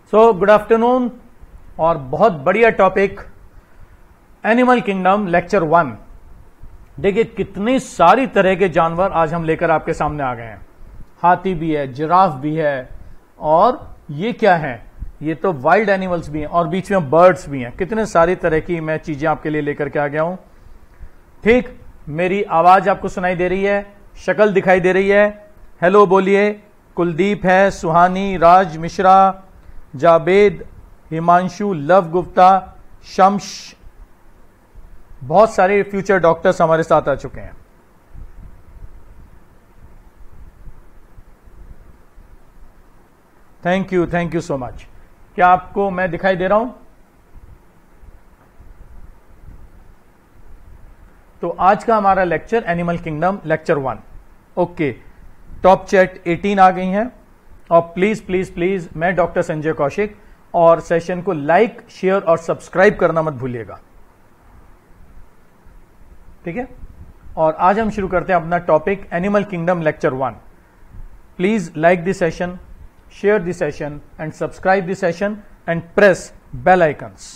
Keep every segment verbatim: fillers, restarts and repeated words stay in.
So good afternoon और बहुत बढ़िया topic animal kingdom lecture one. देखिए कितनी सारी तरह के जानवर आज हम लेकर आपके सामने आ गए हैं। हाथी भी है, जिराफ भी है, और ये क्या है, ये तो वाइल्ड एनिमल्स भी हैं और बीच में बर्ड्स भी हैं। कितने सारी तरह की मैं चीजें आपके लिए लेकर के आ गया हूं। ठीक, मेरी आवाज आपको सुनाई दे रही है, शक्ल दिखाई दे रही है। हेलो बोलिए। कुलदीप है, सुहानी, राज मिश्रा, जावेद, हिमांशु, लव गुप्ता, शम्स, बहुत सारे फ्यूचर डॉक्टर्स हमारे साथ आ चुके हैं। Thank you, thank you so much. क्या आपको मैं दिखाई दे रहा हूं? तो आज का हमारा lecture animal kingdom lecture one. Okay, top chat अठारह आ गई हैं और प्लीज प्लीज प्लीज मैं डॉक्टर संजय कौशिक, और सेशन को लाइक, शेयर और सब्सक्राइब करना मत भूलिएगा, ठीक है। और आज हम शुरू करते हैं अपना topic animal kingdom lecture one. Please like this session, share this session and subscribe this session and press bell icons.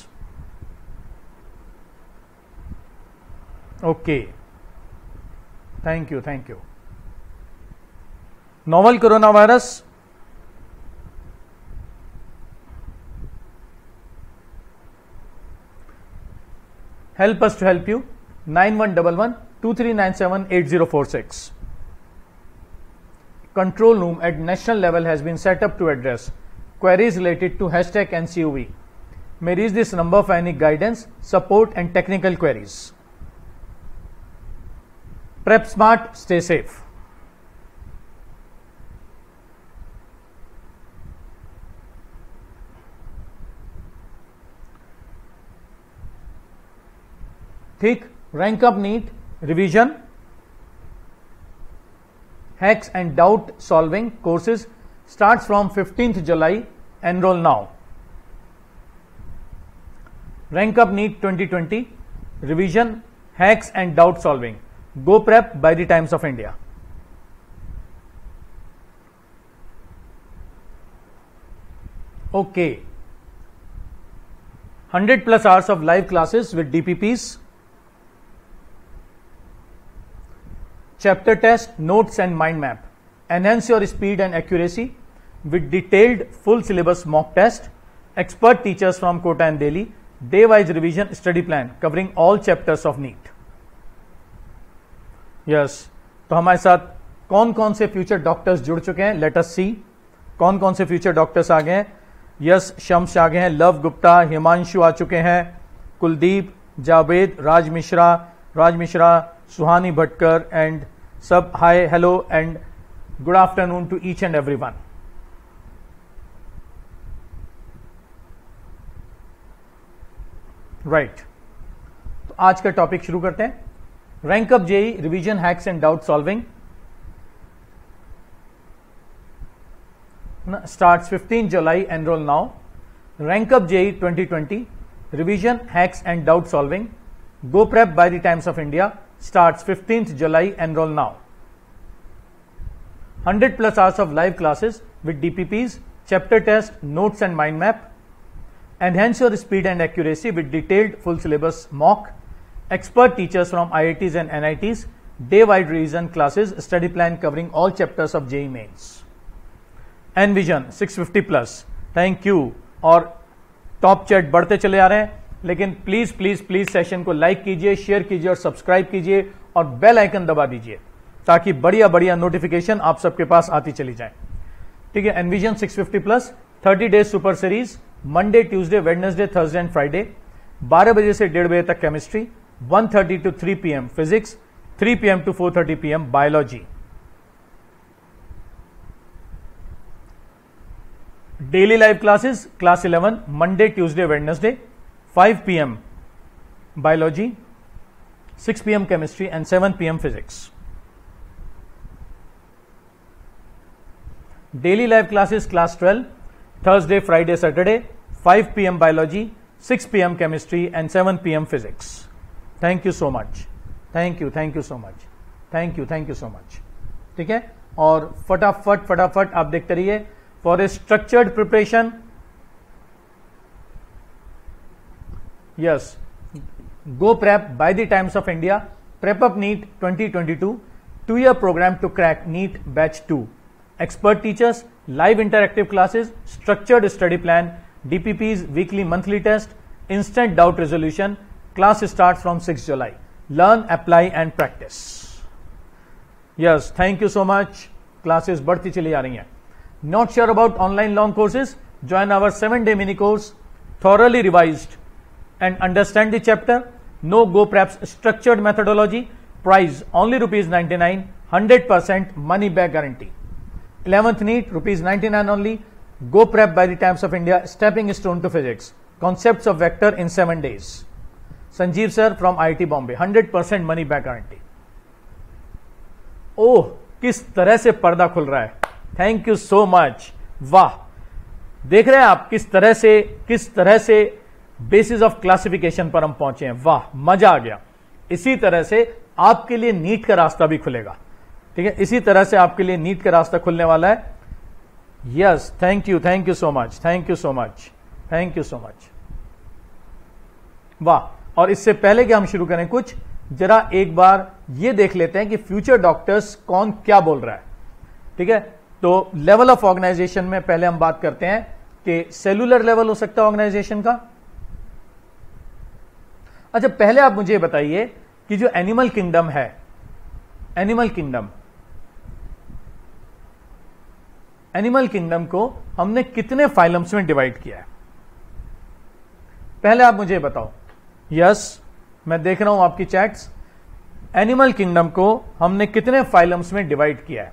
Okay, thank you, thank you. Novel corona virus, help us to help you. nine one one one two three nine seven eight zero four six. Control room at national level has been set up to address queries related to hashtag N C O V. May reach this number for any guidance, support and technical queries. Prep smart, stay safe. ठीक, rank up NEET revision hacks and doubt solving courses starts from fifteenth July. Enrol now. Rank up NEET twenty twenty revision hacks and doubt solving. Go prep by the Times of India. Okay, hundred plus hours of live classes with D P Ps. Chapter test, notes and mind map. Enhance your speed and accuracy with detailed full syllabus mock test. Expert teachers from Kota and Delhi. Day-wise revision study plan covering all chapters of NEET. Yes, तो हमारे साथ कौन कौन से future doctors जुड़ चुके हैं? Let us सी कौन कौन से फ्यूचर डॉक्टर्स आ गए हैं. यस, शम्स आ गए हैं, लव गुप्ता, हिमांशु आ चुके हैं, कुलदीप, जावेद, राज मिश्रा, राज मिश्रा, सुहानी भटकर एंड सब. Hi, hello and good afternoon to each and every one. Right, तो आज का टॉपिक शुरू करते हैं. Rank up JEE revision hacks and doubt solving starts fifteenth July. Enroll now. Rank up J E E twenty twenty revision hacks and doubt solving. Go prep by the Times of India starts fifteenth July. Enroll now. one hundred plus hours of live classes with D P Ps, chapter test, notes and mind map. Enhance your speed and accuracy with detailed full syllabus mock. Expert teachers from I I Ts and N I Ts. Day-wide revision classes, study plan covering all chapters of J E E Mains. Envision six fifty plus, thank you. और top chat बढ़ते चले आ रहे हैं, लेकिन please please please session को like कीजिए, share कीजिए और सब्सक्राइब कीजिए और बेल आइकन दबा दीजिए ताकि बढ़िया बढ़िया नोटिफिकेशन आप सबके पास आती चली जाए, ठीक है. Envision six fifty plus thirty days super series, Monday, Tuesday, Wednesday, Thursday and Friday, बारह बजे से डेढ़ बजे तक chemistry, one thirty to three p m physics, three p m to four thirty p m biology. Daily live classes, class eleven Monday, Tuesday, Wednesday, five p m biology, six p m chemistry and seven p m physics. Daily live classes, class twelve Thursday, Friday, Saturday, five p m biology, six p m chemistry and seven p m physics. Thank you so much, thank you, thank you so much, thank you, thank you so much. ठीक है, और फटाफट फटाफट आप देखते रहिए. For a structured preparation Yes. Go Prep by the Times of India. Prep Up NEET twenty twenty-two. Two-year program to crack NEET Batch two. Expert teachers, live interactive classes, structured study plan, D P Ps, weekly monthly test, instant doubt resolution. Class starts from sixth July. Learn, apply and practice. Yes, thank you so much. Classes बढ़ती चली आ रही हैं. Not sure about online long courses? Join our seven day mini course, thoroughly revised and understand the chapter. No Go Prep's structured methodology. Price only rupees ninety-nine. one hundred percent money back guarantee. eleventh NEET rupees ninety-nine only. Go Prep by the Times of India. Stepping stone to physics. Concepts of vector in seven days. Sanjeev sir from I I T Bombay. one hundred percent money back guarantee. ओह, किस तरह से पर्दा खुल रहा है. Thank you so much. वाह, देख रहे हैं आप किस तरह से किस तरह से बेसिस ऑफ क्लासिफिकेशन पर हम पहुंचे हैं. वाह, मजा आ गया. इसी तरह से आपके लिए नीट का रास्ता भी खुलेगा. ठीक है, इसी तरह से आपके लिए नीट का रास्ता खुलने वाला है. Yes, thank you, thank you so much, thank you so much, thank you so much. वाह. और इससे पहले कि हम शुरू करें कुछ, जरा एक बार ये देख लेते हैं कि फ्यूचर डॉक्टर्स कौन क्या बोल रहा है. ठीक है, तो लेवल ऑफ ऑर्गेनाइजेशन में पहले हम बात करते हैं कि सेलुलर लेवल हो सकता है ऑर्गेनाइजेशन का. अच्छा, पहले आप मुझे बताइए कि जो एनिमल किंगडम है, एनिमल किंगडम एनिमल किंगडम को हमने कितने फाइलम्स में डिवाइड किया है? पहले आप मुझे बताओ. यस, मैं देख रहा हूं आपकी चैट्स. एनिमल किंगडम को हमने कितने फाइलम्स में डिवाइड किया है?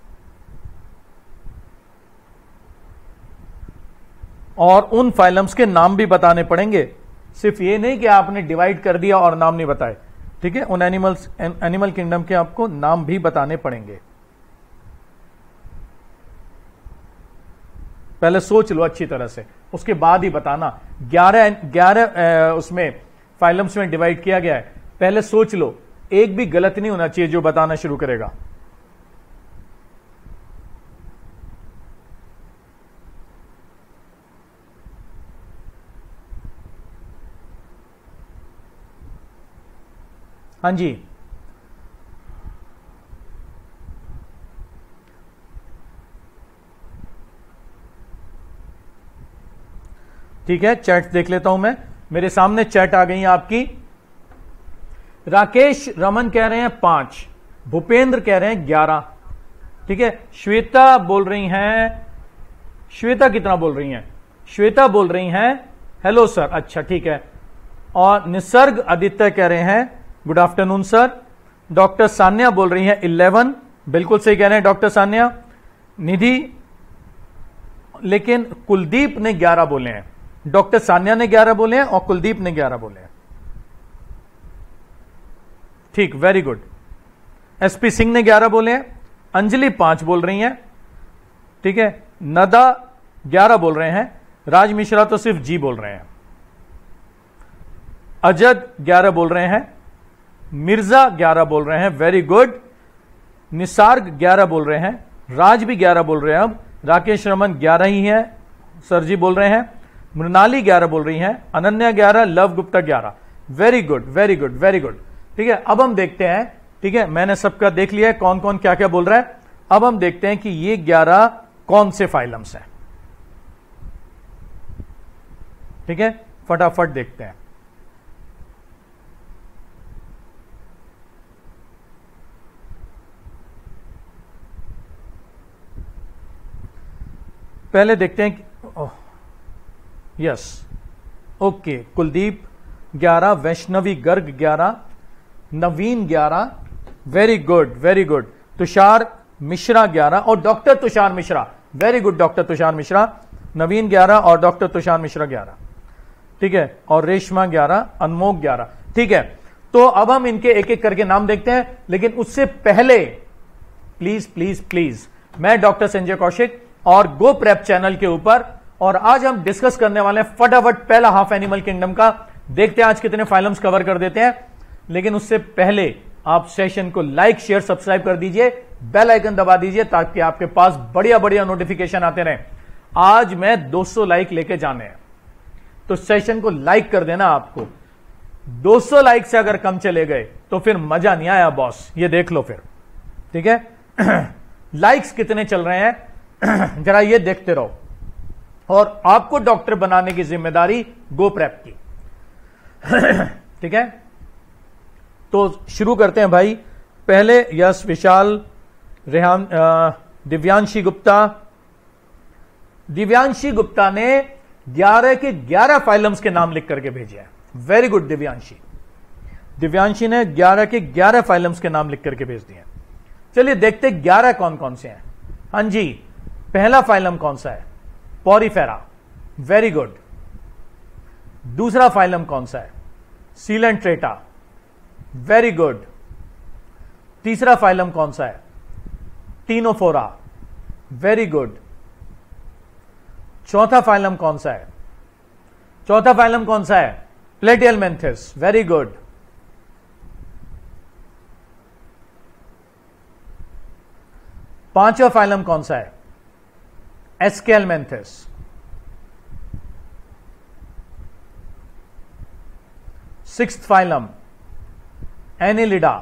और उन फाइलम्स के नाम भी बताने पड़ेंगे. सिर्फ ये नहीं कि आपने डिवाइड कर दिया और नाम नहीं बताए. ठीक है, उन एनिमल्स एनिमल किंगडम के आपको नाम भी बताने पड़ेंगे. पहले सोच लो अच्छी तरह से, उसके बाद ही बताना. ग्यारह ग्यारह उसमें फाइलम्स में डिवाइड किया गया है. पहले सोच लो, एक भी गलत नहीं होना चाहिए जो बताना शुरू करेगा. हाँ जी, ठीक है, चैट देख लेता हूं मैं. मेरे सामने चैट आ गई है आपकी. राकेश रमन कह रहे हैं पांच, भूपेंद्र कह रहे हैं ग्यारह. ठीक है, श्वेता बोल रही हैं. श्वेता कितना बोल रही हैं? श्वेता बोल रही हैं हेलो सर. अच्छा, ठीक है. और निसर्ग आदित्य कह रहे हैं good afternoon sir. Doctor Sanya बोल रही हैं इलेवन. बिल्कुल सही कह रहे हैं डॉक्टर सान्या. निधि, लेकिन कुलदीप ने ग्यारह बोले हैं. डॉक्टर सान्या ने ग्यारह बोले हैं और कुलदीप ने ग्यारह बोले हैं. ठीक, वेरी गुड. एसपी सिंह ने ग्यारह बोले हैं. अंजलि पांच बोल रही हैं. ठीक है, नदा ग्यारह बोल रहे हैं. राज मिश्रा तो सिर्फ जी बोल रहे हैं. अजद ग्यारह बोल रहे हैं. मिर्जा ग्यारह बोल रहे हैं. Very good. निसार्ग ग्यारह बोल रहे हैं. राज भी ग्यारह बोल रहे हैं. अब राकेश रमन ग्यारह ही हैं सर जी बोल रहे हैं. मृणाली ग्यारह बोल रही हैं. अनन्या ग्यारह. लव गुप्ता ग्यारह. Very good, very good, very good. ठीक है, अब हम देखते हैं. ठीक है, मैंने सबका देख लिया है कौन कौन क्या क्या बोल रहा है. अब हम देखते हैं कि ये ग्यारह कौन से फाइलम्स हैं. ठीक है, फटाफट देखते हैं. पहले देखते हैं कि यस, ओके. कुलदीप ग्यारह, वैष्णवी गर्ग ग्यारह, नवीन ग्यारह. Very good, very good. Tushar Mishra ग्यारह और doctor Tushar Mishra. Very good doctor Tushar Mishra. Naveen ग्यारह और डॉक्टर तुषार मिश्रा ग्यारह. ठीक है, और रेशमा ग्यारह, अनमोक ग्यारह. ठीक है, तो अब हम इनके एक एक करके नाम देखते हैं. लेकिन उससे पहले प्लीज प्लीज प्लीज, मैं डॉक्टर संजय कौशिक और गो प्रेप चैनल के ऊपर, और आज हम डिस्कस करने वाले हैं फटाफट पहला हाफ एनिमल किंगडम का. देखते हैं आज कितने फाइलम्स कवर कर देते हैं. लेकिन उससे पहले आप सेशन को लाइक शेयर सब्सक्राइब कर दीजिए, बेल आइकन दबा दीजिए ताकि आपके पास बढ़िया बढ़िया नोटिफिकेशन आते रहे. आज मैं दो सौ लाइक लेके जाने हैं. तो सेशन को लाइक कर देना। आपको दो सौ लाइक से अगर कम चले गए तो फिर मजा नहीं आया बॉस, ये देख लो फिर। ठीक है, लाइक्स कितने चल रहे हैं जरा ये देखते रहो, और आपको डॉक्टर बनाने की जिम्मेदारी गो प्रेप की। ठीक है, तो शुरू करते हैं भाई। पहले यश, विशाल, रेहान, दिव्यांशी गुप्ता। दिव्यांशी गुप्ता ने ग्यारह के ग्यारह फाइलम्स के नाम लिख करके भेजे हैं। Very good Divyanshi. दिव्यांशी ने ग्यारह के ग्यारह फाइलम्स के नाम लिख करके भेज दिए। चलिए देखते ग्यारह कौन कौन से हैं। हाँ जी, पहला फाइलम कौन सा है? पॉरीफेरा। Very good. दूसरा फाइलम कौन सा है? सीलेंट्रेटा। Very good. तीसरा फाइलम कौन सा है? टीनोफोरा। Very good. चौथा फाइलम कौन सा है? चौथा फाइलम कौन सा है? प्लेटियलमेंथिस। Very good. पांचवा फाइलम कौन सा है? Aschelminthes. Sixth phylum Annelida.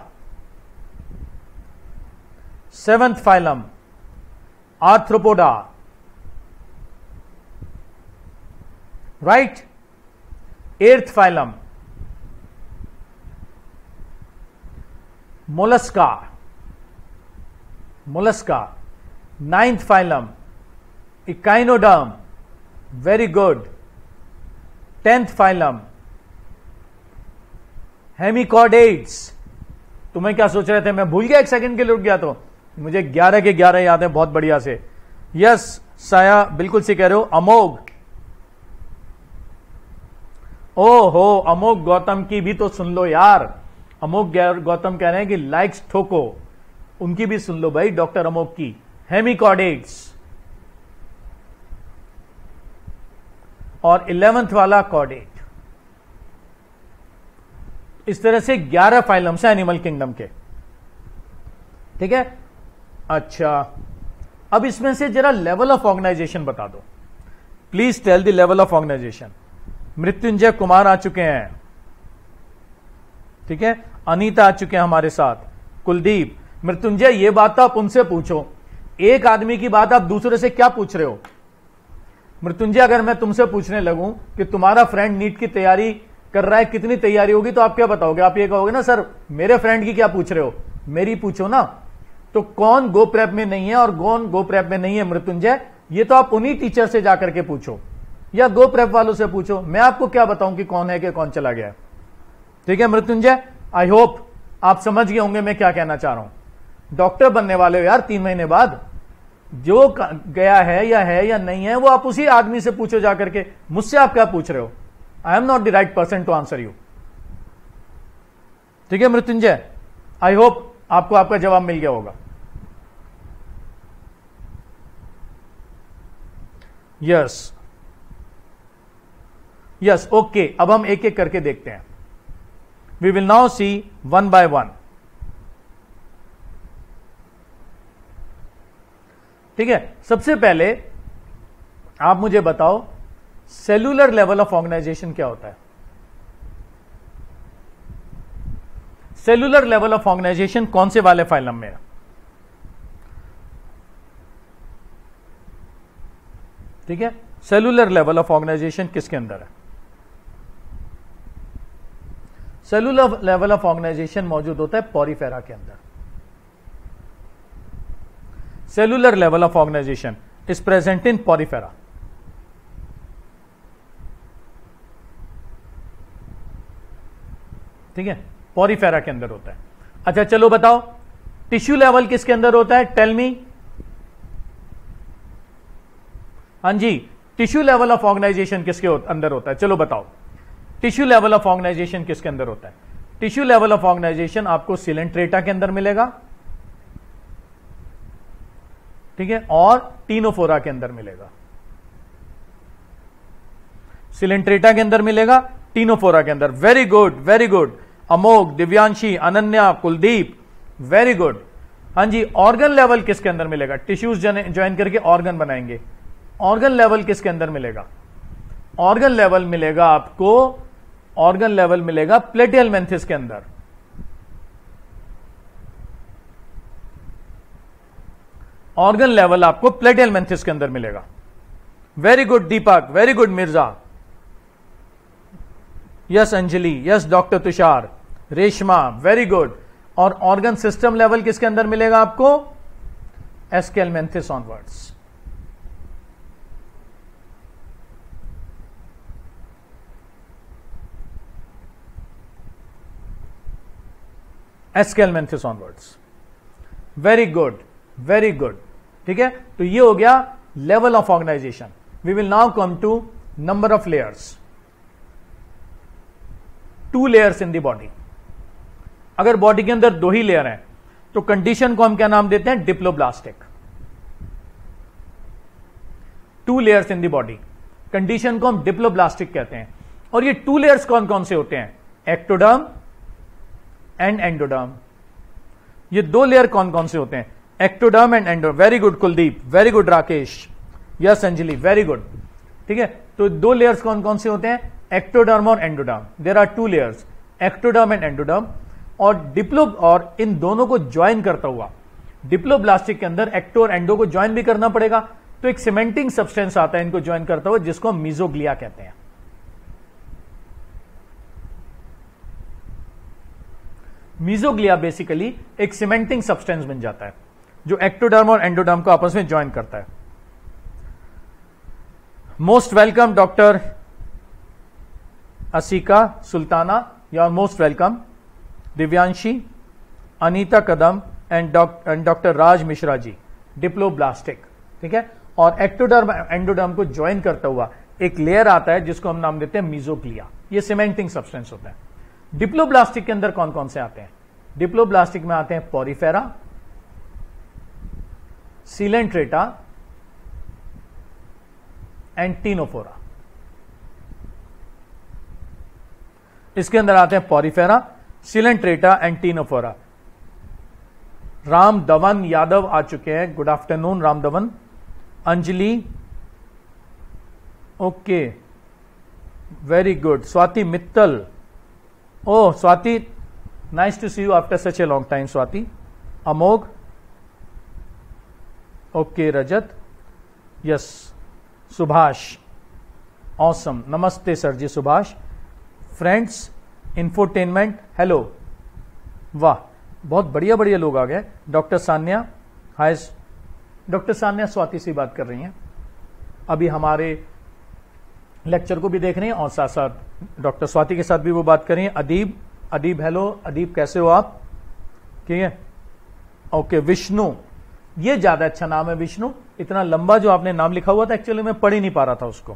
Seventh phylum Arthropoda. Right. Eighth phylum Mollusca. Mollusca. Ninth phylum echinoderm. Very good. Tenth phylum hemichordates. तुम्हें क्या सोच रहे थे? मैं भूल गया, एक सेकंड के लिए रुक गया। तो मुझे ग्यारह के ग्यारह याद है, बहुत बढ़िया से। यस साया, बिल्कुल से कह रहे हो। अमोघ। ओ हो, अमोघ गौतम की भी तो सुन लो यार। अमोघ गौतम कह रहे हैं कि लाइक्स ठोको, उनकी भी सुन लो भाई, डॉक्टर अमोघ की। हेमिकॉर्डेट्स। और इलेवेंथ वाला कॉर्डेट। इस तरह से ग्यारह फाइलम्स हैं एनिमल किंगडम के। ठीक है, अच्छा अब इसमें से जरा लेवल ऑफ ऑर्गेनाइजेशन बता दो। Please tell the level of organisation. Mrityunjay Kumar आ चुके हैं। ठीक है, अनीता आ चुके हैं हमारे साथ, कुलदीप। मृत्युंजय ये बात तो आप उनसे पूछो, एक आदमी की बात आप दूसरे से क्या पूछ रहे हो? मृत्युंजय, अगर मैं तुमसे पूछने लगूं कि तुम्हारा फ्रेंड नीट की तैयारी कर रहा है, कितनी तैयारी होगी, तो आप क्या बताओगे? आप ये कहोगे ना सर मेरे फ्रेंड की क्या पूछ रहे हो, मेरी पूछो ना। तो कौन गो प्रेप में नहीं है और कौन गो प्रेप में नहीं है मृत्युंजय, ये तो आप उन्हीं टीचर से जाकर के पूछो या गो प्रेप वालों से पूछो। मैं आपको क्या बताऊं कि कौन है कि कौन चला गया। ठीक है मृत्युंजय, आई होप आप समझ गए होंगे मैं क्या कहना चाह रहा हूं। डॉक्टर बनने वाले हो यार तीन महीने बाद, जो गया है या है या नहीं है वो आप उसी आदमी से पूछो जाकर के, मुझसे आप क्या पूछ रहे हो? I am not the right person to answer you. ठीक है मृत्युंजय, आई होप आपको आपका जवाब मिल गया होगा। यस यस ओके, अब हम एक एक करके देखते हैं। We will now see one by one. ठीक है, सबसे पहले आप मुझे बताओ सेलुलर लेवल ऑफ ऑर्गेनाइजेशन क्या होता है? सेलुलर लेवल ऑफ ऑर्गेनाइजेशन कौन से वाले फाइलम में है? ठीक है, सेलुलर लेवल ऑफ ऑर्गेनाइजेशन किसके अंदर है? सेलुलर लेवल ऑफ ऑर्गेनाइजेशन मौजूद होता है पॉरीफेरा के अंदर। Cellular level of organisation is present in Porifera. ठीक है, पॉरीफेरा के अंदर होता है। अच्छा चलो बताओ टिश्यू लेवल किसके अंदर होता है? Tell me. हाँ जी, टिश्यू लेवल ऑफ ऑर्गेनाइजेशन किसके अंदर होता है? चलो बताओ टिश्यू लेवल ऑफ ऑर्गेनाइजेशन किसके अंदर होता है? टिश्यू लेवल ऑफ ऑर्गेनाइजेशन आपको सिलेंट्रेटा के अंदर मिलेगा। ठीक है, और टीनोफोरा के अंदर मिलेगा। सिलेंट्रेटा के अंदर मिलेगा, टीनोफोरा के अंदर। Very good very good Amogh, Divyanshi, Ananya, Kuldeep, very good. हाँ जी, ऑर्गन लेवल किसके अंदर मिलेगा? टिश्यूज ज्वाइन करके ऑर्गन बनाएंगे। ऑर्गन लेवल किसके अंदर मिलेगा? ऑर्गन लेवल मिलेगा आपको, ऑर्गन लेवल मिलेगा प्लेटिहेलमिन्थेस के अंदर। ऑर्गन लेवल आपको प्लेटिहेलमिन्थेस के अंदर मिलेगा। Very good Deepak, very good Mirza, yes Anjali, yes doctor Tushar, Reshma, very good. और ऑर्गन सिस्टम लेवल किसके अंदर मिलेगा आपको? Aschelminthes onwards. Aschelminthes onwards. Very good, very good. ठीक है, तो ये हो गया level of organisation. We will now come to number of layers. Two layers in the body. अगर बॉडी के अंदर दो ही लेयर हैं तो कंडीशन को हम क्या नाम देते हैं? Diploblastic. Two layers in the body, condition को हम डिप्लोब्लास्टिक कहते हैं। और ये टू लेयर्स कौन कौन से होते हैं? Ectoderm and endoderm. ये दो लेयर कौन कौन से होते हैं? Ectoderm and endoderm. Very good Kuldeep, very good Rakesh, yes Anjali, very good. ठीक है, तो दो लेयर्स कौन कौन से होते हैं? एक्टोडर्म और endoderm. There are two layers, ectoderm and endoderm. और डिप्लो और इन दोनों को ज्वाइन करता हुआ डिप्लोब्लास्टिक के अंदर एक्टो और एंडो को ज्वाइन भी करना पड़ेगा, तो एक सीमेंटिंग सब्सटेंस आता है इनको ज्वाइन करता हुआ, जिसको हम मीजोग्लिया कहते हैं। मीजोग्लिया बेसिकली एक सीमेंटिंग सब्सटेंस बन जाता है जो एक्टोडर्म और एंडोडर्म को आपस में ज्वाइन करता है। Most welcome doctor Asika Sultana, you are most welcome. Divyanshi, Anita Kadam and doctor Raj Mishra ji, diploblastic. ठीक है, और एक्टोडर्म एंडोडर्म को ज्वाइन करता हुआ एक लेयर आता है जिसको हम नाम देते हैं मीजोग्लिया। ये सीमेंटिंग सब्सटेंस होता है। डिप्लोब्लास्टिक के अंदर कौन कौन से आते हैं? डिप्लोब्लास्टिक में आते हैं पोरिफेरा, सीलेंट्रेटा एंड टीनोफोरा। इसके अंदर आते हैं Porifera, Coelenterata and Ctenophora. Ram Dhawan Yadav आ चुके हैं, good afternoon Ram Dhawan. Anjali, okay, very good. Swati Mittal, oh Swati, nice to see you after such a long time Swati. Amogh, okay Rajat, yes. Subhash, awesome, नमस्ते sir ji Subhash. Friends, infotainment, hello, वाह बहुत बढ़िया बढ़िया लोग आ गए। Doctor Sanya, hi doctor Sanya, Swati से बात कर रही हैं, अभी हमारे लेक्चर को भी देख रही हैं और साथ साथ डॉक्टर स्वाति के साथ भी वो बात कर रही हैं। अदीब, अदीब हेलो, अदीब कैसे हो आप? ठीक है, ओके। विष्णु, ये ज्यादा अच्छा नाम है विष्णु, इतना लंबा जो आपने नाम लिखा हुआ था एक्चुअली मैं पढ़ ही नहीं पा रहा था उसको।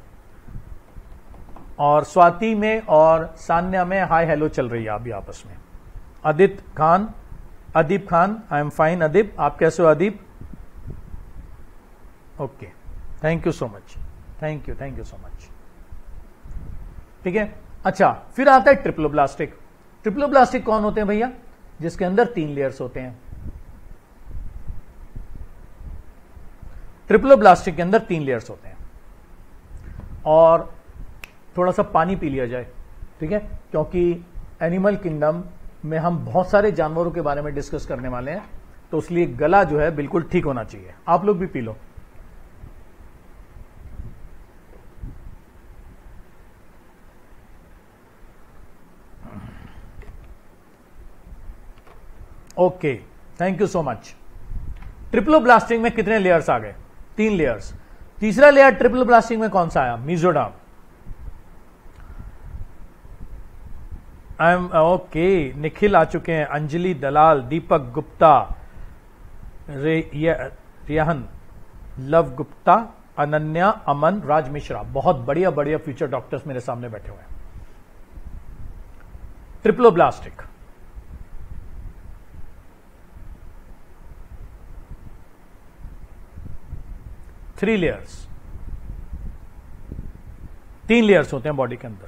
और स्वाति में और सान्या में हाय हेलो चल रही है अभी आपस में। Adit Khan, Adeep Khan, I am fine Adeep, आप कैसे हो Adeep? Okay, thank you so much, thank you, thank you so much. ठीक है, अच्छा फिर आता है ट्रिप्लोब्लास्टिक। ट्रिप्लोब्लास्टिक कौन होते हैं भैया? जिसके अंदर तीन लेयर्स होते हैं। ट्रिप्लोब्लास्टिक के अंदर तीन लेयर्स होते हैं। और थोड़ा सा पानी पी लिया जाए, ठीक है, क्योंकि एनिमल किंगडम में हम बहुत सारे जानवरों के बारे में डिस्कस करने वाले हैं, तो इसलिए गला जो है बिल्कुल ठीक होना चाहिए। आप लोग भी पी लो। Okay, thank you so much. Triploblastic में कितने लेयर्स आ गए? तीन लेयर्स। तीसरा लेयर ट्रिप्लोब्लास्टिक में कौन सा आया? Mesoderm. I am okay, Nikhil आ चुके हैं, अंजलि दलाल, दीपक गुप्ता, रे, रियाहन, लव गुप्ता, अनन्या, अमन, राज मिश्रा, बहुत बढ़िया बढ़िया फ्यूचर डॉक्टर्स मेरे सामने बैठे हुए हैं। ट्रिप्लोब्लास्टिक थ्री लेयर्स, तीन लेयर्स होते हैं बॉडी के अंदर,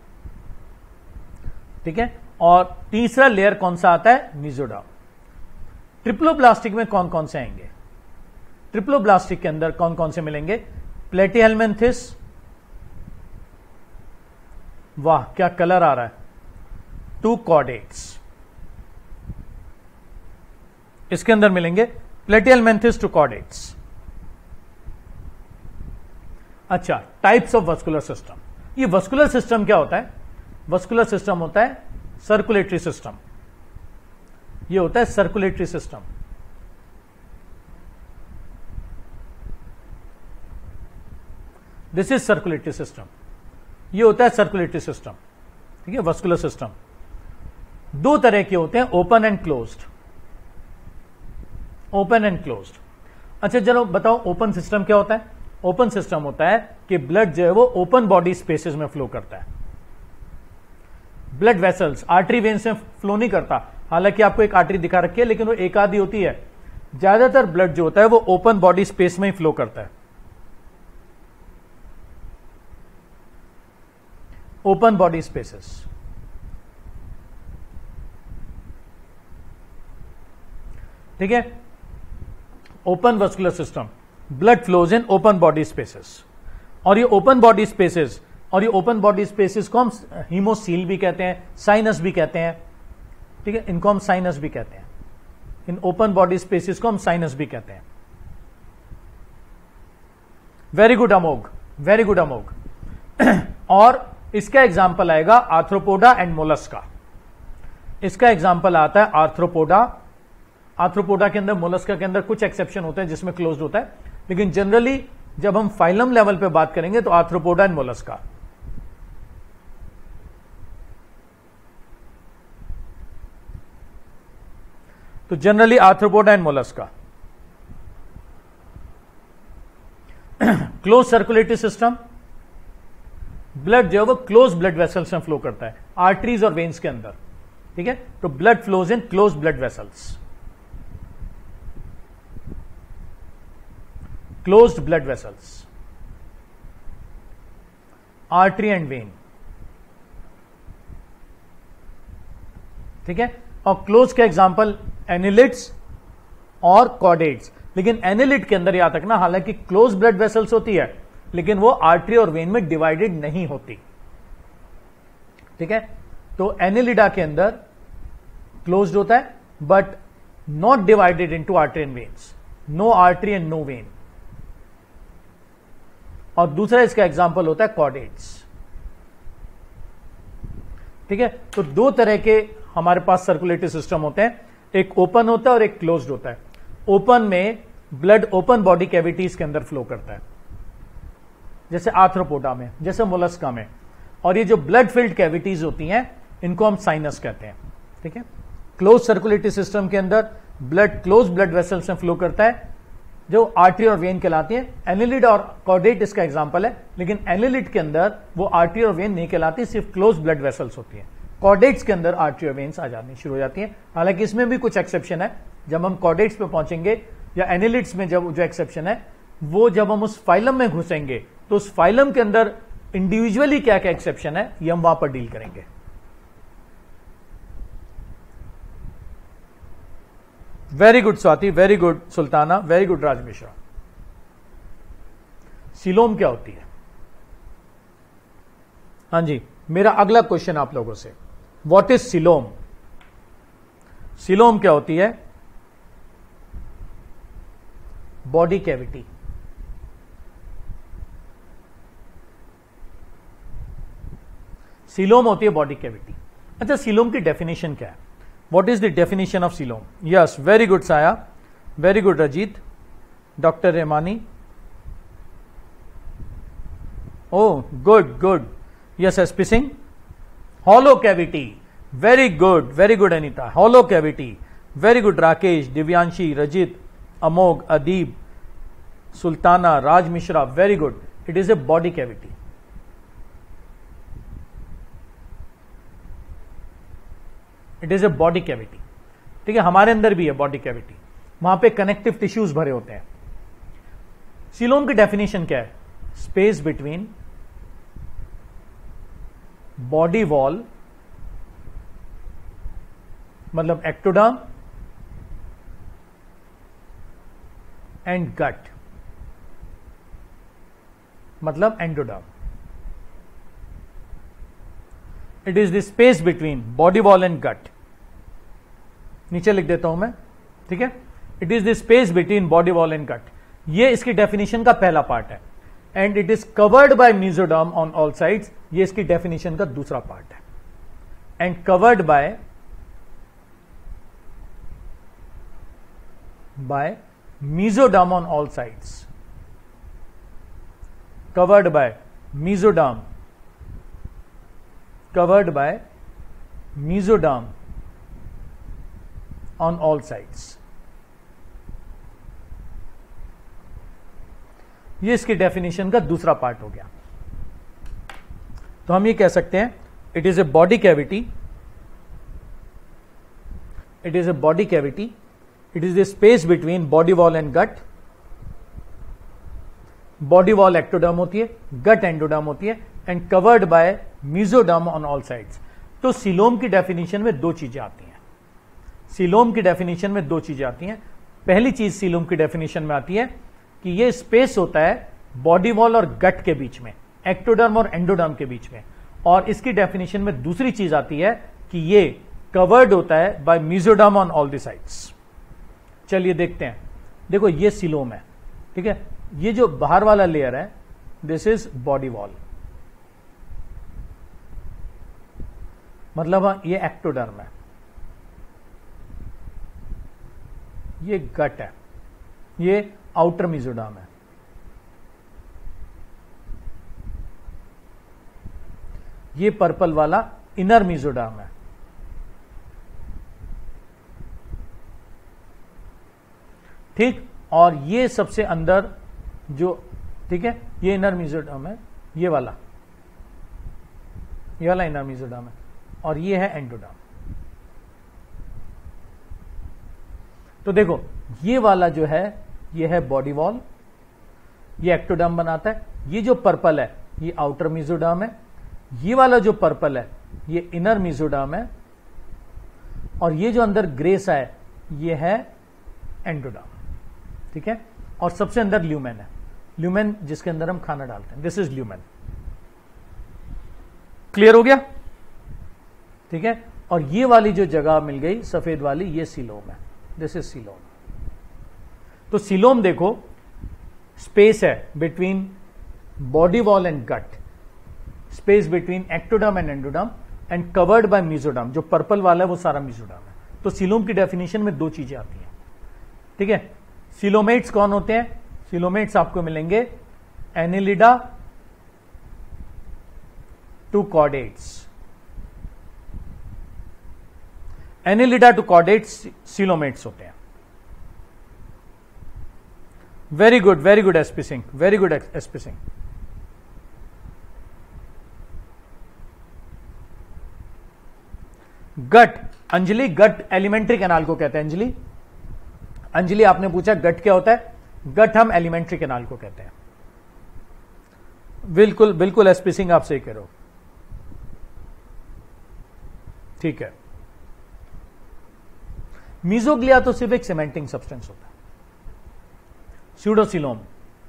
ठीक है। और तीसरा लेयर कौन सा आता है? मीजोडर्म। ट्रिप्लोब्लास्टिक में कौन कौन से आएंगे? ट्रिप्लोब्लास्टिक के अंदर कौन कौन से मिलेंगे? प्लेटिहेलमिन्थिस, वाह क्या कलर आ रहा है, टू कॉर्डेट्स। इसके अंदर मिलेंगे प्लेटियलमेंथिस टू कॉर्डेट्स। अच्छा, टाइप्स ऑफ वस्कुलर सिस्टम। ये वस्कुलर सिस्टम क्या होता है? वस्कुलर सिस्टम होता है सर्कुलेटरी सिस्टम। ये होता है circulatory system. This is circulatory system. ये होता है सर्कुलेटरी सिस्टम। ठीक है, वस्कुलर सिस्टम दो तरह के होते हैं, open and closed. Open and closed. अच्छा चलो बताओ, ओपन सिस्टम क्या होता है? ओपन सिस्टम होता है कि ब्लड जो है वो ओपन बॉडी स्पेसेस में फ्लो करता है। ब्लड वेसल्स, आर्टरी वेन्स में फ्लो नहीं करता। हालांकि आपको एक आर्टरी दिखा रखी है, लेकिन वो एक आधी होती है। ज्यादातर ब्लड जो होता है वो ओपन बॉडी स्पेस में ही फ्लो करता है। Open body spaces. ठीक है, open vascular system, blood flows in open body spaces. और ये ओपन बॉडी स्पेसेस और ये ओपन बॉडी स्पेसेस को हम हीमोसील भी कहते हैं, साइनस भी कहते हैं। ठीक है, इनको हम साइनस भी कहते हैं। इन ओपन बॉडी स्पेसेस को हम साइनस भी कहते हैं। Very good Amogh, very good Amogh. और इसका एग्जाम्पल आएगा आर्थ्रोपोडा एंड मोलस्का। इसका एग्जाम्पल आता है आर्थ्रोपोडा। आर्थ्रोपोडा के अंदर, मोलस्का के अंदर कुछ एक्सेप्शन होते हैं जिसमें क्लोज्ड होता है, लेकिन जनरली जब हम फाइलम लेवल पे बात करेंगे तो आर्थ्रोपोडा एंड मोलस्का। तो generally Arthropoda and Mollusca. Close circulatory system, blood जो है वो क्लोज ब्लड वेसल्स में फ्लो करता है, आर्टरीज और वेन्स के अंदर। ठीक है, तो blood flows in close blood vessels, closed blood vessels, artery and vein. ठीक है, और क्लोज का एग्जांपल एनिलिड्स और कॉर्डेट्स। लेकिन एनिलिड के अंदर याद रखना, हालांकि क्लोज ब्लड वेसल्स होती है, लेकिन वो आर्टरी और वेन में डिवाइडेड नहीं होती। ठीक है, तो एनिलिडा के अंदर क्लोज्ड होता है but not divided into artery and veins, no artery and no vein. और दूसरा इसका एग्जांपल होता है कॉर्डेट्स। ठीक है, तो दो तरह के हमारे पास सर्कुलेटरी सिस्टम होते हैं, एक ओपन होता है और एक क्लोज्ड होता है। ओपन में ब्लड ओपन बॉडी कैविटीज के अंदर फ्लो करता है, जैसे आर्थ्रोपोडा में, जैसे मोलस्का में। और ये जो ब्लड फिल्ड कैविटीज होती हैं, इनको हम साइनस कहते हैं। ठीक है, क्लोज सर्कुलेटरी सिस्टम के अंदर ब्लड क्लोज ब्लड वेसल्स में फ्लो करता है, जो आर्टरी और वेन कहलाती है। एनिलिड और कॉर्डेट इसका एग्जांपल है, लेकिन एनिलिड के अंदर वो आर्टरी और वेन नहीं कहलाती, सिर्फ क्लोज ब्लड वेसल्स होती है। कॉर्डेट्स के अंदर आर्टरी और वेन्स आ जानी शुरू हो जाती हैं। हालांकि इसमें भी कुछ एक्सेप्शन है, जब हम कॉर्डेट्स पे पहुंचेंगे, या एनिलिड्स में जब जो एक्सेप्शन है वो जब हम उस फाइलम में घुसेंगे, तो उस फाइलम के अंदर इंडिविजुअली क्या क्या एक्सेप्शन है ये हम वहां पर डील करेंगे। Very good Swati, very good Sultana, very good Raj Mishra. Coelom क्या होती है? हां जी, मेरा अगला क्वेश्चन आप लोगों से, व्हाट इज सीलोम? सीलोम क्या होती है? Body cavity. सीलोम होती है बॉडी कैविटी। अच्छा, सीलोम की डेफिनेशन क्या है? What is the definition of coelom? Yes, very good Saya, very good Rajeet, doctor Remani. Oh good good, yes SP Singh. Hollow cavity, very good, very good Anita, hollow cavity, very good Rakesh, Divyanshi, Rajit, Amogh, Adeeb, Sultana, Raj Mishra, very good. It is a body cavity. It is a body cavity. ठीक है, हमारे अंदर भी है body cavity, वहां पे connective tissues भरे होते हैं। सीलोम की डेफिनेशन क्या है? स्पेस बिटवीन बॉडी वॉल, मतलब एक्टोडर्म, एंड गट, मतलब endoderm. It is the space between body wall and gut, नीचे लिख देता हूं मैं, ठीक है, it is the space between body wall and gut, ये इसकी डेफिनेशन का पहला पार्ट है, and it is covered by mesoderm on all sides, ये इसकी डेफिनेशन का दूसरा पार्ट है, and covered by by mesoderm on all sides, covered by mesoderm, covered by mesoderm on all sides. ये इसकी डेफिनेशन का दूसरा पार्ट हो गया। तो हम ये कह सकते हैं it is a body cavity, it is a body cavity, it is the space between body wall and gut, body wall ectoderm होती है, गट एंडोडर्म होती है, and covered by mesoderm on all sides. तो coelom की definition में दो चीजें आती हैं, सीलोम की डेफिनेशन में दो चीजें आती हैं। पहली चीज सीलोम की डेफिनेशन में आती है कि ये स्पेस होता है बॉडी वॉल और गट के बीच में, एक्टोडर्म और एंडोडर्म के बीच में, और इसकी डेफिनेशन में दूसरी चीज आती है कि ये कवर्ड होता है by mesoderm on all the sides. चलिए देखते हैं, देखो ये सीलोम है, ठीक है, ये जो बाहर वाला लेयर है दिस इज बॉडी वॉल, मतलब ये एक्टोडर्म है, ये गट है, ये आउटर मेसोडर्म है, ये पर्पल वाला इनर मेसोडर्म है, ठीक, और ये सबसे अंदर जो, ठीक है, ये इनर मेसोडर्म है, ये वाला ये वाला इनर मेसोडर्म है, और ये है एंडोडर्म। तो देखो ये वाला जो है ये है बॉडी वॉल, ये एक्टोडर्म बनाता है, ये जो पर्पल है ये आउटर मेसोडर्म है, ये वाला जो पर्पल है ये इनर मेसोडर्म है, और ये जो अंदर ग्रे सा है ये है एंडोडर्म, ठीक है, और सबसे अंदर ल्यूमेन है, ल्यूमेन जिसके अंदर हम खाना डालते हैं, दिस इज ल्यूमेन। क्लियर हो गया, ठीक है, और ये वाली जो जगह मिल गई सफेद वाली ये सीलोम है, दिस इज सीलोम। तो सीलोम देखो स्पेस है between body wall and gut, space between ectoderm and endoderm, and covered by mesoderm, जो पर्पल वाला है वो सारा मेसोडर्म है। तो सीलोम की डेफिनेशन में दो चीजें आती हैं, ठीक है। सीलोमेट्स कौन होते हैं? सीलोमेट्स आपको मिलेंगे Annelida to chordates, Annelida to chordates coelomates होते हैं। Very good, very good SP Singh, very good SP Singh. Gut, Anjali, gut alimentary canal को कहते हैं। अंजलि अंजलि आपने पूछा गट क्या होता है? गट हम एलिमेंट्री कैनाल को कहते हैं। बिल्कुल बिल्कुल एसपी सिंह आप सही कह रहे हो, ठीक है। मीजोग्लिया तो सिर्फ एक सीमेंटिंग सब्सटेंस होता है। Pseudocoelom,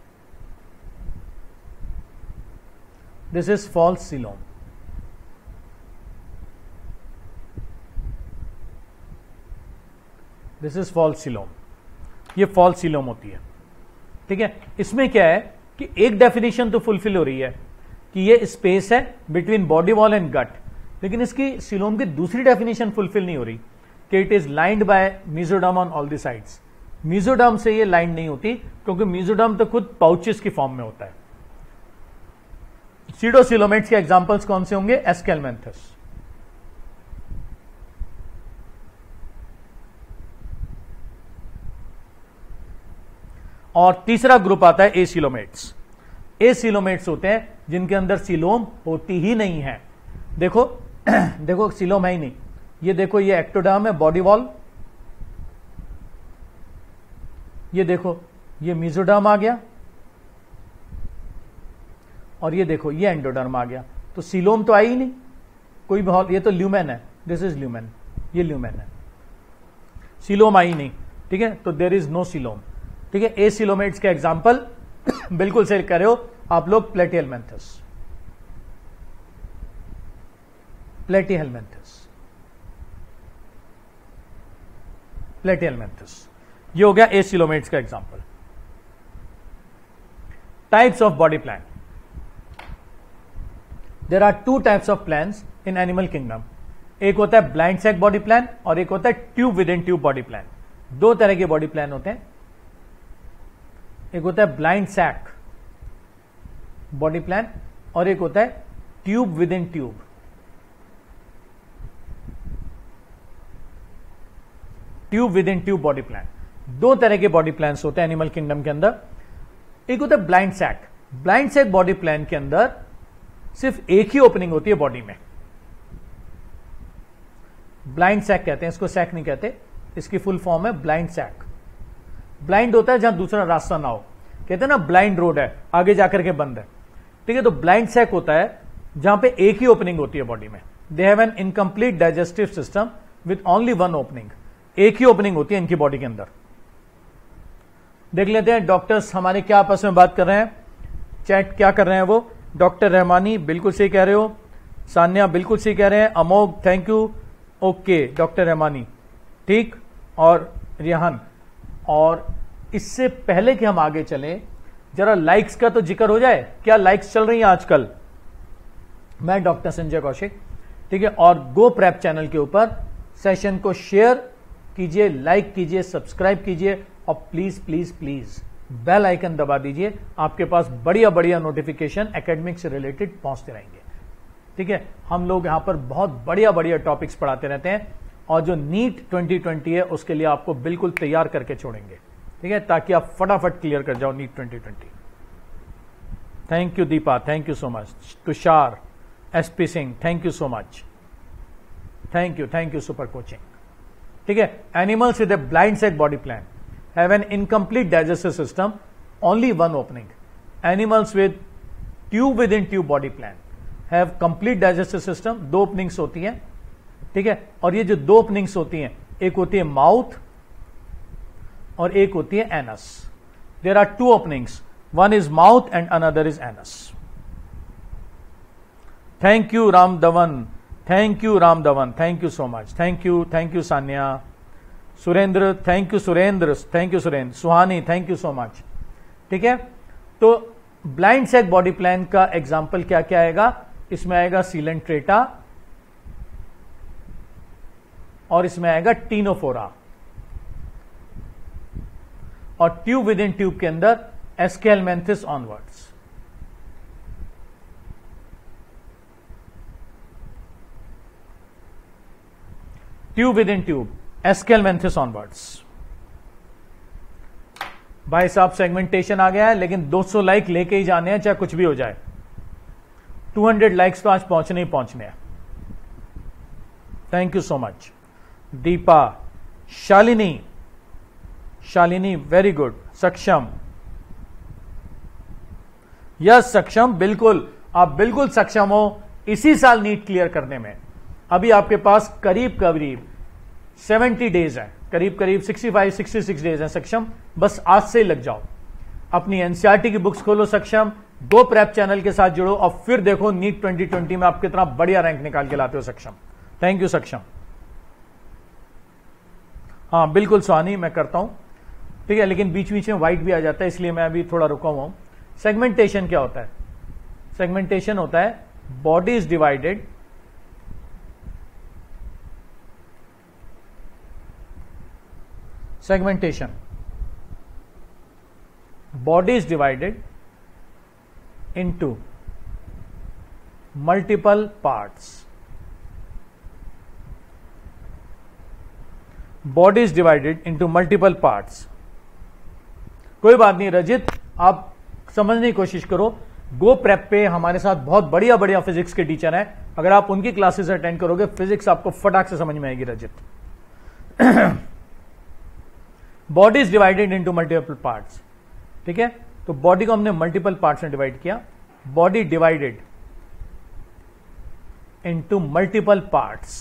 this is false coelom. This is false coelom, ये फॉल्स सीलोम होती है, ठीक है। इसमें क्या है कि एक डेफिनेशन तो फुलफिल हो रही है कि ये स्पेस है between body wall and gut, लेकिन इसकी सीलोम की दूसरी डेफिनेशन फुलफिल नहीं हो रही कि it is lined by mesoderm on all the sides. Mesoderm से ये लाइन नहीं होती क्योंकि मेसोडर्म तो खुद पाउचेस की फॉर्म में होता है। सीडोसीलोमेट्स के एग्जांपल्स कौन से होंगे? एस्केलमेंथस, और तीसरा ग्रुप आता है एसीलोमेट्स। एसीलोमेट्स होते हैं जिनके अंदर सीलोम होती ही नहीं है। देखो देखो सीलोम है ही नहीं। ये देखो ये एक्टोडर्म है, बॉडी वॉल, ये देखो ये मेसोडर्म आ गया, और ये देखो ये एंडोडर्म आ गया। तो सीलोम तो आई ही नहीं कोई भी। ये तो ल्यूमेन है, दिस इज ल्यूमेन, ये ल्यूमेन है, सीलोम आई नहीं, ठीक है। तो देयर इज नो सीलोम, ठीक है। एसीलोमेट्स के एग्जांपल बिल्कुल सही कह रहे हो आप लोग, प्लेटियलमेंथस। प्लेटीहेलमिन्थस, प्लेटीहेलमिन्थस। ये हो गया एसिलोमेट्स का example. Types of body plan. There are two types of plans in animal kingdom. एक होता है ब्लाइंड सैक बॉडी प्लान और एक होता है tube within tube body plan. दो तरह के बॉडी प्लान होते हैं। एक होता है ब्लाइंड सैक बॉडी प्लान और एक होता है tube within tube. Tube within tube body plan. दो तरह के बॉडी प्लान्स होते हैं एनिमल किंगडम के अंदर। एक होता है blind sac. Blind sac body plan के अंदर सिर्फ एक ही ओपनिंग होती है बॉडी में। ब्लाइंड सैक कहते हैं इसको, सैक नहीं कहते। इसकी फुल फॉर्म है ब्लाइंड सैक। ब्लाइंड होता है जहां दूसरा रास्ता ना हो, कहते हैं ना ब्लाइंड रोड है, आगे जाकर के बंद है, ठीक है। तो ब्लाइंड सैक होता है जहां पे एक ही ओपनिंग होती है बॉडी में। They have an incomplete digestive system with only one opening. एक ही ओपनिंग होती है इनकी बॉडी के अंदर। देख लेते हैं डॉक्टर्स हमारे क्या आपस में बात कर रहे हैं, चैट क्या कर रहे हैं वो। डॉक्टर रहमानी बिल्कुल सही कह रहे हो, सान्या बिल्कुल सही कह रहे हैं, Amogh thank you, okay doctor Rahmani ठीक, और रिहान। और इससे पहले कि हम आगे चलें, जरा लाइक्स का तो जिक्र हो जाए। क्या लाइक्स चल रही हैं आजकल? मैं डॉक्टर संजय कौशिक, ठीक है। और गो प्रेप चैनल के ऊपर सेशन को शेयर कीजिए, लाइक कीजिए, सब्सक्राइब कीजिए और please please please bell icon दबा दीजिए। आपके पास बढ़िया बढ़िया नोटिफिकेशन एकेडमिक से रिलेटेड पहुंचते रहेंगे, ठीक है। हम लोग यहां पर बहुत बढ़िया बढ़िया टॉपिक्स पढ़ाते रहते हैं और जो नीट ट्वेंटी ट्वेंटी है उसके लिए आपको बिल्कुल तैयार करके छोड़ेंगे, ठीक है, ताकि आप फटाफट क्लियर कर जाओ NEET twenty twenty. Thank you Deepa, thank you so much. Tushar, SP Singh, thank you so much, thank you thank you super coaching, ठीक है। Animals with a blind sac body plan have an incomplete digestive system, only one opening. Animals with tube within tube body plan have complete digestive system, दो openings होती हैं, ठीक है। और ये जो दो ओपनिंग्स होती हैं, एक होती है माउथ और एक होती है anus. There are two openings, one is mouth and another is anus. Thank you Ram Dhawan, thank you Ram Dhawan, thank you so much, thank you thank you Sanya. Surendra, thank you Surendra, thank you Surendra. Suhani, thank you so much, ठीक है। तो blind sac body plan का example क्या क्या आएगा? इसमें आएगा Coelenterata और इसमें आएगा टीनोफोरा। और ट्यूब विद इन ट्यूब के अंदर Aschelminthes onwards. Tube within tube Aschelminthes onwards. भाई साहब सेगमेंटेशन आ गया है, लेकिन दो सौ लाइक लेके ही जाने हैं चाहे कुछ भी हो जाए। दो सौ लाइक्स तो आज पहुंचने ही पहुंचने हैं। Thank you so much Deepa. Shalini, Shalini very good. Saksham, yes Saksham, बिल्कुल आप बिल्कुल सक्षम हो इसी साल नीट क्लियर करने में। अभी आपके पास करीब करीब सत्तर डेज है, करीब करीब पैंसठ छियासठ डेज है सक्षम। बस आज से ही लग जाओ, अपनी एनसीईआरटी की बुक्स खोलो सक्षम, गो प्रेप चैनल के साथ जुड़ो और फिर देखो नीट ट्वेंटी ट्वेंटी में आप कितना बढ़िया रैंक निकाल के लाते हो सक्षम। थैंक यू सक्षम। हाँ बिल्कुल सुहानी, मैं करता हूं, ठीक है। लेकिन बीच बीच में व्हाइट भी आ जाता है, इसलिए मैं अभी थोड़ा रुका हुआ हूं। सेगमेंटेशन क्या होता है? सेगमेंटेशन होता है body is divided segmentation, body is divided into multiple parts. Body is divided into multiple parts. कोई बात नहीं रजित, आप समझने की कोशिश करो। गो प्रेप पे हमारे साथ बहुत बढ़िया बढ़िया फिजिक्स के टीचर हैं, अगर आप उनकी क्लासेस अटेंड करोगे फिजिक्स आपको फटाक से समझ में आएगी Rajit. Body is divided into multiple parts, ठीक है। तो बॉडी को हमने मल्टीपल पार्ट्स में डिवाइड किया। Body divided into multiple parts,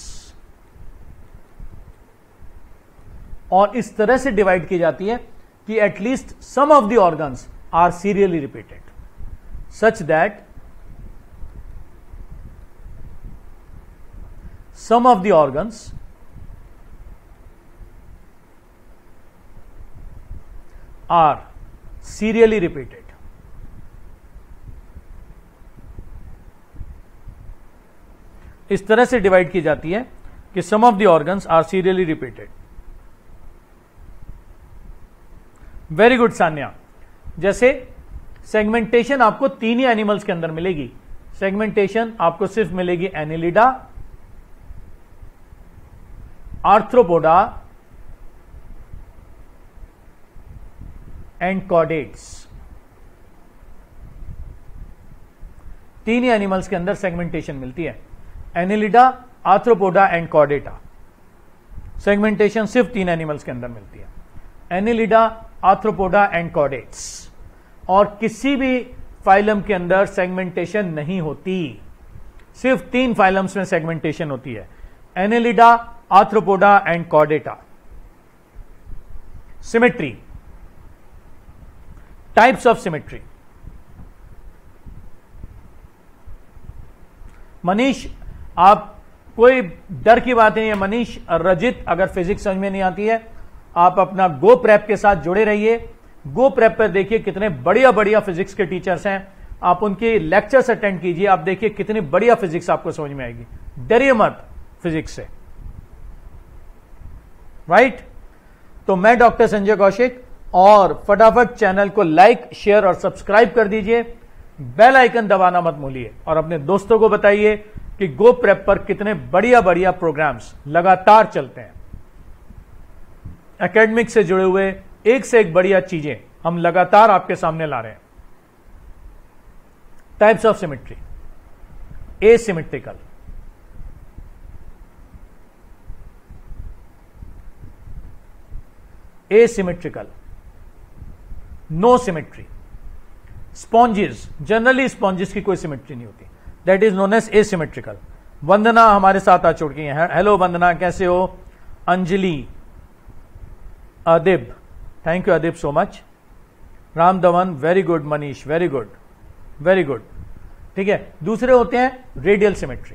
और इस तरह से डिवाइड की जाती है कि at least some of the organs are serially repeated such that some of the organs are serially repeated. इस तरह से डिवाइड की जाती है कि some of the organs are serially repeated. Very good Sanya. जैसे सेगमेंटेशन आपको तीन ही एनिमल्स के अंदर मिलेगी. सेगमेंटेशन आपको सिर्फ मिलेगी एनिलिडा, आर्थ्रोपोडा एंड कॉर्डेट्स. तीन ही एनिमल्स के अंदर सेगमेंटेशन मिलती है. Annelida, Arthropoda and Chordata. Segmentation सिर्फ तीन एनिमल्स के अंदर मिलती है. Annelida, Arthropoda and chordates. और किसी भी फाइलम के अंदर सेगमेंटेशन नहीं होती. सिर्फ तीन फाइलम्स में सेगमेंटेशन होती है. Annelida, Arthropoda and Chordata. Symmetry. Types of symmetry. Manish, आप कोई डर की बात नहीं है. मनीष, रजित, अगर फिजिक्स समझ में नहीं आती है आप अपना गो प्रेप के साथ जुड़े रहिए. गो प्रेप पर देखिए कितने बढ़िया बढ़िया फिजिक्स के टीचर्स हैं. आप उनके लेक्चर्स अटेंड कीजिए. आप देखिए कितनी बढ़िया फिजिक्स आपको समझ में आएगी. डरिए मत फिजिक्स से. राइट? तो मैं डॉक्टर संजय कौशिक, और फटाफट चैनल को लाइक, शेयर और सब्सक्राइब कर दीजिए. बेल आइकन दबाना मत भूलिए और अपने दोस्तों को बताइए कि गो प्रेप पर कितने बढ़िया बढ़िया प्रोग्राम्स लगातार चलते हैं. एकेडमिक से जुड़े हुए एक से एक बढ़िया चीजें हम लगातार आपके सामने ला रहे हैं. Types of symmetry. Asymmetrical, asymmetrical, no symmetry. Sponges, generally sponges की कोई सिमेट्री नहीं होती. That is known as asymmetrical. Vandana हमारे साथ आ चुकी हैं. हेलो वंदना, कैसे हो? Anjali, Adib, thank you Adib so much. Ram Dhawan, very good. Manish, very good, very good. ठीक है. दूसरे होते हैं रेडियल सिमेट्री.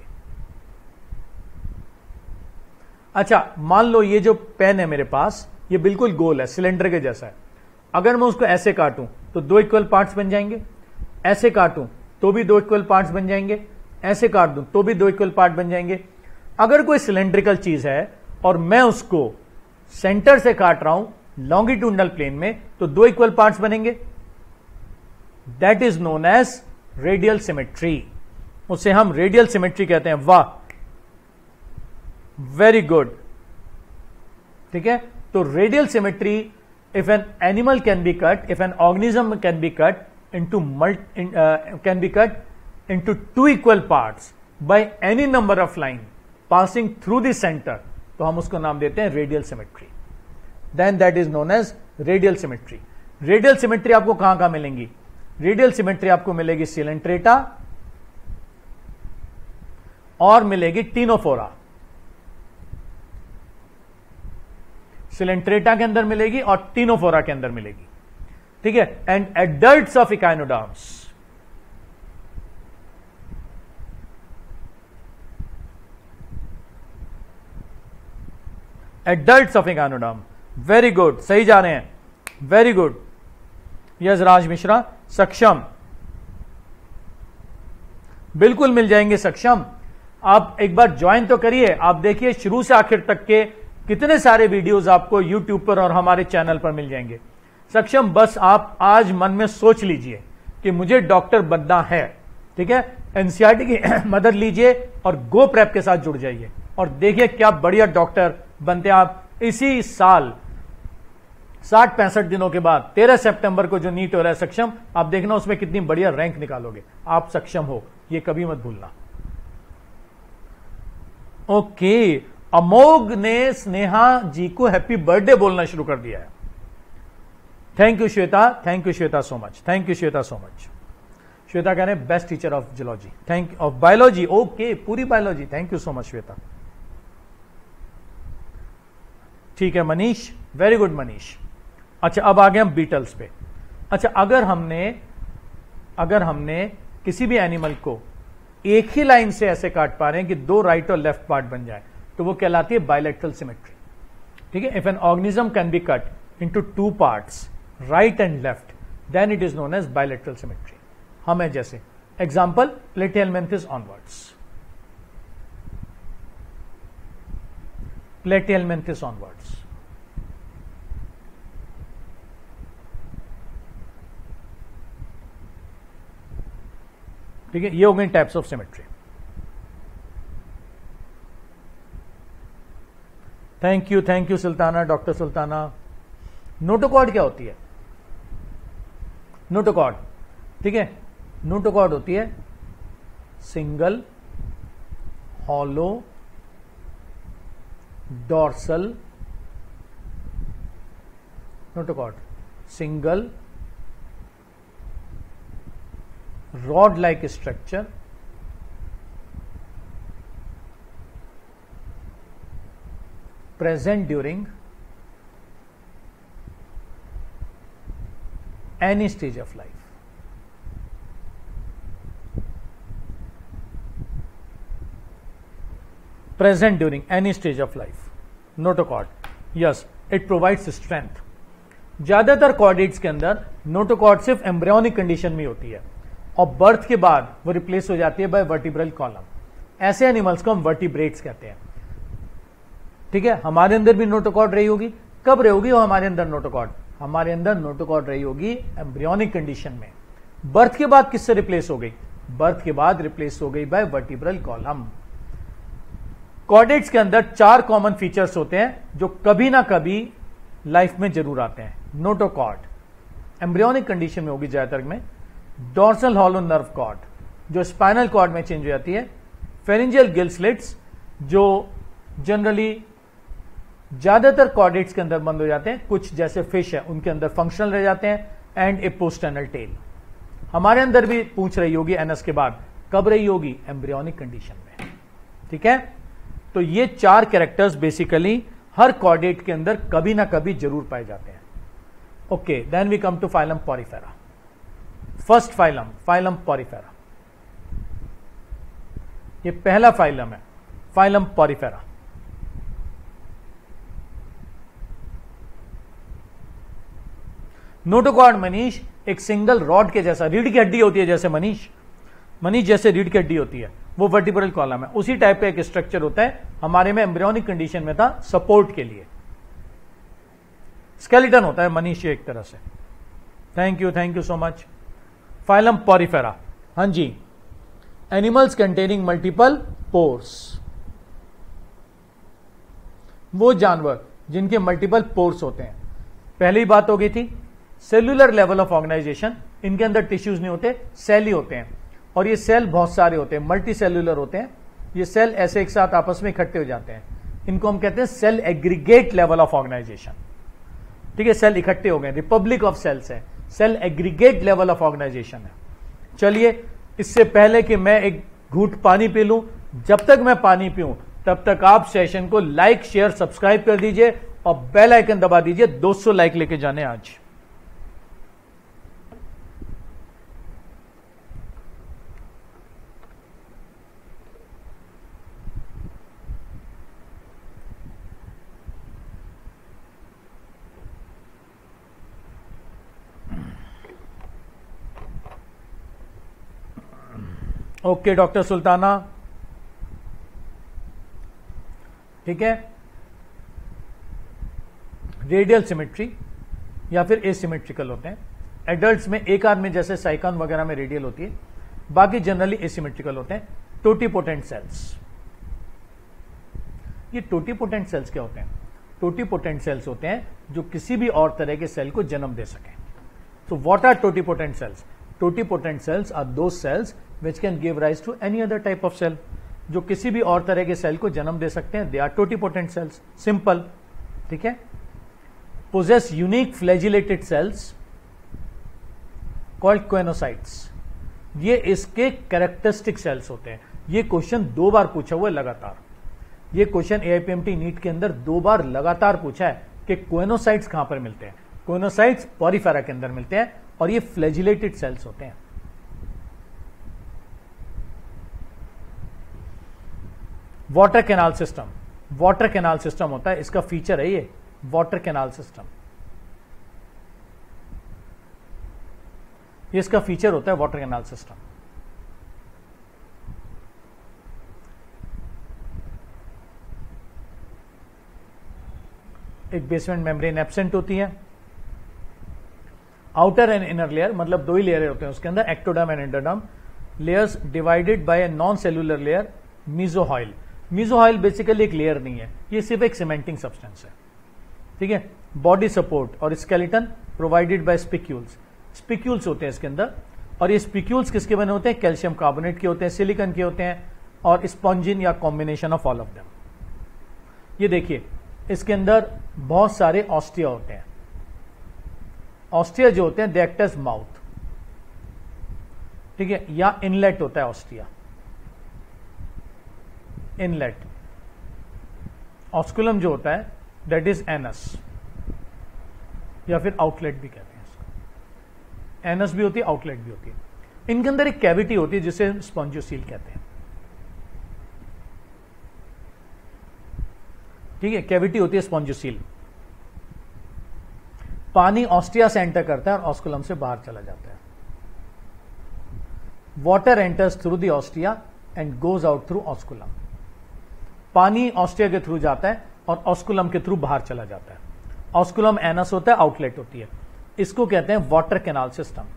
अच्छा, मान लो ये जो पेन है मेरे पास, ये बिल्कुल गोल है, सिलेंडर के जैसा है. अगर मैं उसको ऐसे काटूं तो दो इक्वल पार्ट्स बन जाएंगे. ऐसे काटूं तो भी दो इक्वल पार्ट्स बन जाएंगे. ऐसे काट दूं तो भी दो इक्वल पार्ट बन जाएंगे. अगर कोई सिलेंड्रिकल चीज है और मैं उसको सेंटर से काट रहा हूं लॉन्गिट्यूडनल प्लेन में, तो दो इक्वल पार्ट्स बनेंगे. That is known as radial symmetry. उसे हम रेडियल सिमेट्री कहते हैं. वाह, वेरी गुड. ठीक है. तो radial symmetry, if an animal can be cut, if an organism can be cut into multi, in, uh, can be cut into two equal parts by any number of line passing through the center, तो हम उसको नाम देते हैं radial symmetry. Then that is known as radial symmetry. Radial symmetry आपको कहां कहां मिलेंगी? रेडियल सिमेट्री आपको मिलेगी सिलेंट्रेटा और मिलेगी टीनोफोरा. सिलेंट्रेटा के अंदर मिलेगी और टीनोफोरा के अंदर मिलेगी. ठीक है. And adults of echinoderms. Adults of echinoderm. Very good, सही जा रहे हैं. Very good. Yes Raj Mishra, Saksham, बिल्कुल मिल जाएंगे सक्षम. आप एक बार ज्वाइन तो करिए. आप देखिए शुरू से आखिर तक के कितने सारे वीडियोस आपको यूट्यूब पर और हमारे चैनल पर मिल जाएंगे. सक्षम, बस आप आज मन में सोच लीजिए कि मुझे डॉक्टर बनना है. ठीक है. एनसीईआरटी की मदद लीजिए और गो प्रेप के साथ जुड़ जाइए और देखिए क्या बढ़िया डॉक्टर बनते हैं आप. इसी साल साठ पैंसठ दिनों के बाद तेरह सितंबर को जो नीट हो रहा है सक्षम, आप देखना उसमें कितनी बढ़िया रैंक निकालोगे. आप सक्षम हो, ये कभी मत भूलना. ओके. अमोघ ने स्नेहा जी को हैप्पी बर्थडे बोलना शुरू कर दिया है. Thank you Shweta, thank you Shweta so much, thank you Shweta so much. Shweta कह रहे हैं best teacher of geology, thank of biology. Okay, पूरी biology. Thank you so much Shweta. ठीक है मनीष, वेरी गुड मनीष. अच्छा, अब आ गए हम बीटल्स पे. अच्छा, अगर हमने अगर हमने किसी भी एनिमल को एक ही लाइन से ऐसे काट पा रहे हैं कि दो राइट और लेफ्ट पार्ट बन जाए, तो वो कहलाती है बायलैटरल सिमेट्री। ठीक है, if an organism can be cut into two parts, right and left, then it is known as bilateral symmetry. हमें जैसे example platyhelminthes onwards, platyhelminthes onwards, ठीक है, ये हो गई types of symmetry. Thank you, thank you Sultana, doctor Sultana. Notochord क्या होती है? नोटोकॉर्ड, ठीक है, नोटोकॉर्ड होती है single hollow dorsal, notochord single rod like structure present during any stage of life. Present during any stage of life. Notochord, yes, it provides strength. ज्यादातर chordates के अंदर नोटोकॉर्ड सिर्फ एम्ब्रियोनिक कंडीशन में होती है और बर्थ के बाद वो रिप्लेस हो जाती है बाय वर्टिब्रल कॉलम। ऐसे एनिमल्स को हम वर्टिब्रेट्स कहते हैं। ठीक है, हमारे अंदर भी नोटोकॉर्ड रही होगी। कब रही होगी वो हमारे अंदर नोटोकॉर्ड? हमारे अंदर नोटोकॉर्ड रही होगी एम्ब्रियोनिक कंडीशन में। बर्थ के बाद किससे रिप्लेस हो गई? बर्थ के बाद रिप्लेस हो गई बाय वर्टिब्रल कॉलम। कॉर्डेट्स के अंदर चार कॉमन फीचर्स होते हैं जो कभी ना कभी लाइफ में जरूर आते हैं। नोटोकॉर्ड एम्ब्रियोनिक कंडीशन में होगी ज्यादातर में। डॉर्सल हॉलो नर्व कॉर्ड जो स्पाइनल कॉर्ड में चेंज हो जाती है। फेरिंजियल गिल स्लिट्स जो जनरली ज्यादातर कॉर्डेट्स के अंदर बंद हो जाते हैं, कुछ जैसे फिश है उनके अंदर फंक्शनल रह जाते हैं। एंड ए पोस्टर्नल टेल हमारे अंदर भी पूछ रही होगी एनएस के बाद, कब रही होगी? एम्ब्रियोनिक कंडीशन में। ठीक है, तो ये चार कैरेक्टर्स बेसिकली हर कॉर्डेट के अंदर कभी ना कभी जरूर पाए जाते हैं। Okay, then we come to phylum Porifera. First phylum, phylum Porifera, ये पहला फाइलम है, फाइलम पॉरीफेरा। नोटोकॉर्ड मनीष एक सिंगल रॉड के जैसा, रीढ़ की हड्डी होती है जैसे मनीष मनीष जैसे रीढ़ की हड्डी होती है, वो वर्टिब्रल कॉलम है, उसी टाइप का एक स्ट्रक्चर होता है। हमारे में एम्ब्रियोनिक कंडीशन में था सपोर्ट के लिए। स्केलेटन होता है मनीष एक तरह से। Thank you, thank you so much. Phylum Porifera, हां जी, एनिमल्स कंटेनिंग मल्टीपल पोर्स, वो जानवर जिनके मल्टीपल पोर्स होते हैं। पहली बात हो गई थी सेल्यूलर लेवल ऑफ ऑर्गेनाइजेशन। इनके अंदर टिश्यूज नहीं होते, सेल ही होते हैं, और ये सेल बहुत सारे होते हैं, मल्टी सेल्यूलर होते हैं। ये सेल ऐसे एक साथ आपस में इकट्ठे हो जाते हैं, इनको हम कहते हैं cell aggregate level of organisation. ठीक है, सेल इकट्ठे हो गए, रिपब्लिक ऑफ सेल्स है, cell aggregate level of organisation है। चलिए, इससे पहले कि मैं एक घूंट पानी पी लूं, जब तक मैं पानी पीऊं तब तक आप सेशन को लाइक शेयर सब्सक्राइब कर दीजिए और बेल आइकन दबा दीजिए। दो सौ लाइक लेके जाने आज। ओके डॉक्टर सुल्ताना, ठीक है। रेडियल सिमेट्री या फिर एसिमेट्रिकल होते हैं। एडल्ट्स में एक आध में जैसे साइकन वगैरह में रेडियल होती है, बाकी जनरली एसिमेट्रिकल होते हैं। टोटीपोटेंट सेल्स, ये टोटीपोटेंट सेल्स क्या होते हैं? टोटीपोटेंट सेल्स होते हैं जो किसी भी और तरह के सेल को जन्म दे सकें। तो what are totipotent cells? Totipotent cells are those cells which can give rise to any other type of cell, जो किसी भी और तरह के सेल को जन्म दे सकते हैं। They are totipotent cells, simple. ठीक है, possess unique flagellated cells called choanocytes, ये इसके कैरेक्टरिस्टिक सेल्स होते हैं। ये क्वेश्चन दो बार पूछा हुआ है लगातार। ये क्वेश्चन एआईपीएमटी नीट के अंदर दो बार लगातार पूछा है कि क्वेनोसाइट्स कहां पर मिलते हैं। क्वेनोसाइट्स पॉरीफेरा के अंदर मिलते हैं और ये फ्लैजिलेटेड सेल्स होते हैं। Water canal system, water canal system होता है, इसका फीचर है ये वाटर कैनाल सिस्टम, ये इसका फीचर होता है वाटर कैनाल सिस्टम। एक बेसमेंट मेम्ब्रेन एब्सेंट होती है, आउटर एंड इनर लेयर, मतलब दो ही लेयर होते हैं उसके अंदर, ectoderm and endoderm, layers divided by a non cellular layer mesohyl. Mesohyl basically एक लेयर नहीं है, ये सिर्फ एक सीमेंटिंग सब्सटेंस है, ठीक है। बॉडी सपोर्ट और skeleton provided by spicules, spicules होते हैं इसके अंदर, और ये स्पिक्यूल्स किसके बने होते हैं? कैल्शियम कार्बोनेट के होते हैं, सिलिकॉन के होते हैं, और स्पॉन्जिन या combination of all of them. ये देखिए इसके अंदर बहुत सारे ऑस्टिया होते हैं, ऑस्टिया जो होते हैं दे एक्ट एज माउथ, ठीक है, या इनलेट होता है ऑस्टिया, इनलेट। ऑस्कुलम जो होता है दैट इज एनस, या फिर आउटलेट भी कहते हैं इसको, एनस भी होती है, आउटलेट भी होती है। इनके अंदर एक कैविटी होती है जिसे स्पॉन्जियोसील कहते हैं, ठीक है, कैविटी होती है स्पॉन्जियोसील। पानी ऑस्टिया से एंटर करता है और ऑस्कुलम से बाहर चला जाता है। Water enters through the ostia and goes out through osculum, पानी ऑस्टिया के थ्रू जाता है और ऑस्कुलम के थ्रू बाहर चला जाता है। ऑस्कुलम एनस होता है, आउटलेट होती है, इसको कहते हैं water canal system.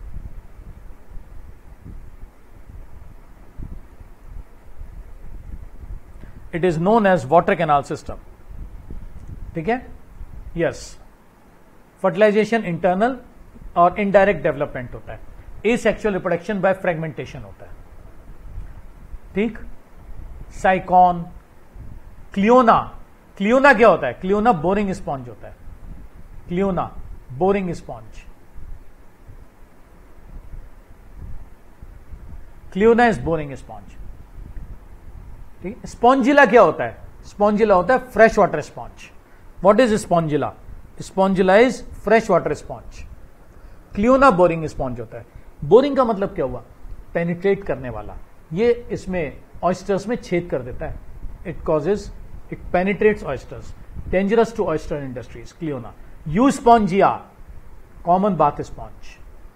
It is known as water canal system, ठीक है। यस, फर्टिलाइजेशन इंटरनल और इनडायरेक्ट डेवलपमेंट होता है, एसेक्सुअल रिप्रोडक्शन बाय फ्रेगमेंटेशन होता है, ठीक। साइकॉन, क्लियोना, क्लियोना क्या होता है? क्लियोना बोरिंग स्पॉन्ज होता है, Cliona boring sponge, Cliona is boring sponge, ठीक। स्पॉन्जिला क्या होता है? स्पॉन्जिला होता है fresh water sponge. What is Spongilla? Spongilla is fresh water sponge. Cliona boring sponge होता है। बोरिंग का मतलब क्या हुआ? पेनिट्रेट करने वाला, ये इसमें ऑयस्टर्स में छेद कर देता है, it causes, it penetrates oysters, dangerous to oyster industries. Cliona. Euspongia, common bath sponge.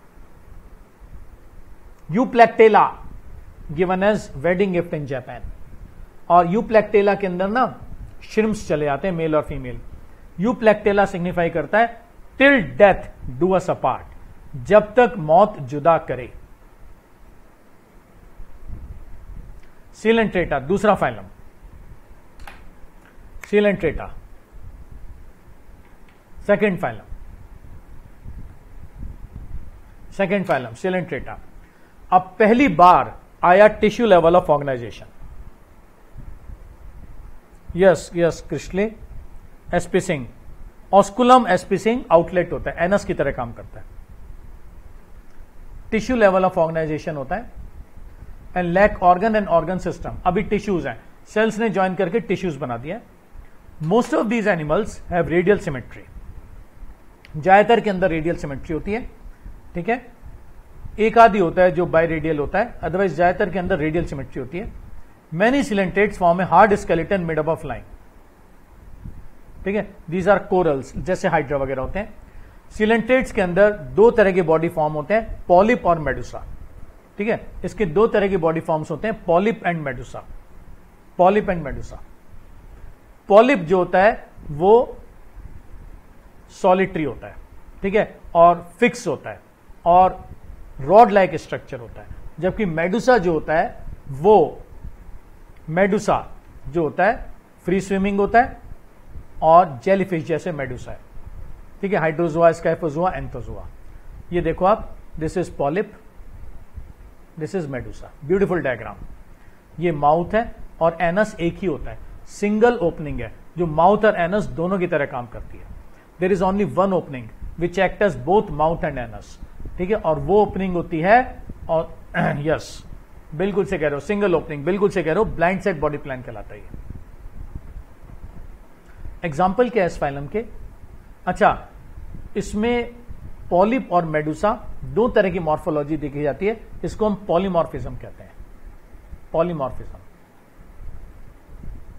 Euplectella, given as wedding gift in Japan, और यूप्लेक्टेला के अंदर ना श्रिम्प्स चले आते हैं, मेल और फीमेल। यूप्लेक्टेला सिग्निफाई करता है till death do us apart, जब तक मौत जुदा करे। सीलेंट्रेटा, दूसरा फाइलम, Coelenterata, second phylum, second phylum Coelenterata. अब पहली बार आया tissue level of organisation. Yes yes Crystal, एस्पिसिंग, ऑस्कुलम एस्पिसिंग आउटलेट होता है, एनस की तरह काम करता है। टिश्यू लेवल ऑफ ऑर्गेनाइजेशन होता है। And lack organ and organ system, अभी टिश्यूज हैं, सेल्स ने ज्वाइन करके टिश्यूज बना दिया। Most of these animals have radial symmetry, ज्यादातर के अंदर रेडियल सिमेट्री होती है, ठीक है। एक आदि होता है जो बाय रेडियल होता है, अदरवाइज ज्यादातर के अंदर रेडियल सिमेट्री होती है। Many coelenterates form a hard skeleton made up of line, ठीक है। दीज आर कोरल्स, जैसे हाइड्रा वगैरह होते हैं। सिलेंट्रेट्स के अंदर दो तरह के बॉडी फॉर्म होते हैं, पॉलिप और मेडुसा, ठीक है। इसके दो तरह के बॉडी फॉर्म्स होते हैं, polyp and medusa, polyp and medusa. Polyp जो होता है वो सॉलिटरी होता है, ठीक है, और फिक्स होता है, और रॉड लाइक स्ट्रक्चर होता है। जबकि मेडुसा जो होता है, वो मेडुसा जो होता है फ्री स्विमिंग होता है और जेलीफिश जैसे मेडुसा है, ठीक है। Hydrozoa, scyphozoa, anthozoa. ये देखो आप, this is polyp, this is medusa. Beautiful diagram. ये माउथ है और एनस एक ही होता है, सिंगल ओपनिंग है जो माउथ और एनस दोनों की तरह काम करती है। There is only one opening which act as both mouth and anus, ठीक है। और वो ओपनिंग होती है, और यस बिल्कुल से कह रहे हो, सिंगल ओपनिंग, बिल्कुल से कह रहे हो, ब्लाइंड साइड बॉडी प्लान कहलाता है। एग्जाम्पल क्या है इस फाइलम के? अच्छा, इसमें पॉलिप और मेडुसा दो तरह की मॉर्फोलॉजी देखी जाती है, इसको हम पॉलीमॉर्फिज्म कहते हैं, polymorphism.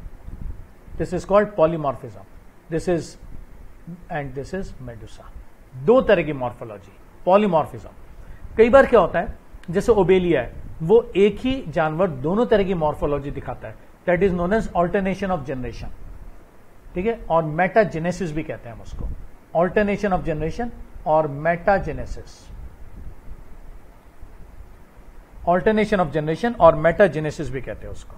This is called polymorphism, this is and this is medusa. दो तरह की मॉर्फोलॉजी, पॉलीमॉर्फिज्म। कई बार क्या होता है, जैसे ओबेलिया है, वो एक ही जानवर दोनों तरह की मॉर्फोलॉजी दिखाता है, that is known as alternation of generation, ठीक है। और मेटाजेनेसिस भी कहते हैं हम उसको, ऑल्टरनेशन ऑफ जनरेशन और मेटाजेनेसिस, ऑल्टरनेशन ऑफ जनरेशन और मेटाजेनेसिस भी कहते हैं उसको।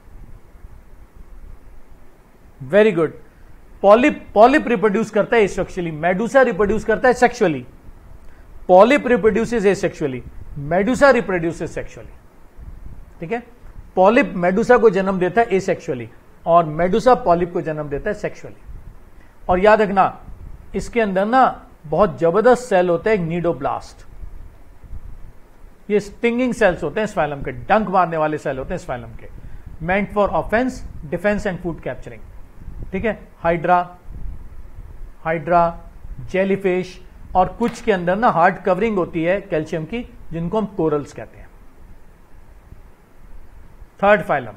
Very good. Polyp, polyp reproduce करता है एसेक्सुअली, मेडुसा रिप्रोड्यूस करता है sexually. Polyp reproduces asexually, medusa reproduces sexually, ठीक है। पॉलिप मेडुसा को जन्म देता है एसेक्सुअली और मेडुसा पॉलिप को जन्म देता है सेक्सुअली। और याद रखना, इसके अंदर ना बहुत जबरदस्त सेल होता है, एक नीडोब्लास्ट। ये स्टिंगिंग सेल्स होते हैं स्फाइलम के, डंक मारने वाले सेल होते हैं स्फाइलम के, meant for offence, defence and food capturing, ठीक है। हाइड्रा, हाइड्रा, जेलीफिश, और कुछ के अंदर ना हार्ड कवरिंग होती है कैल्शियम की, जिनको हम कोरल्स कहते हैं। थर्ड फाइलम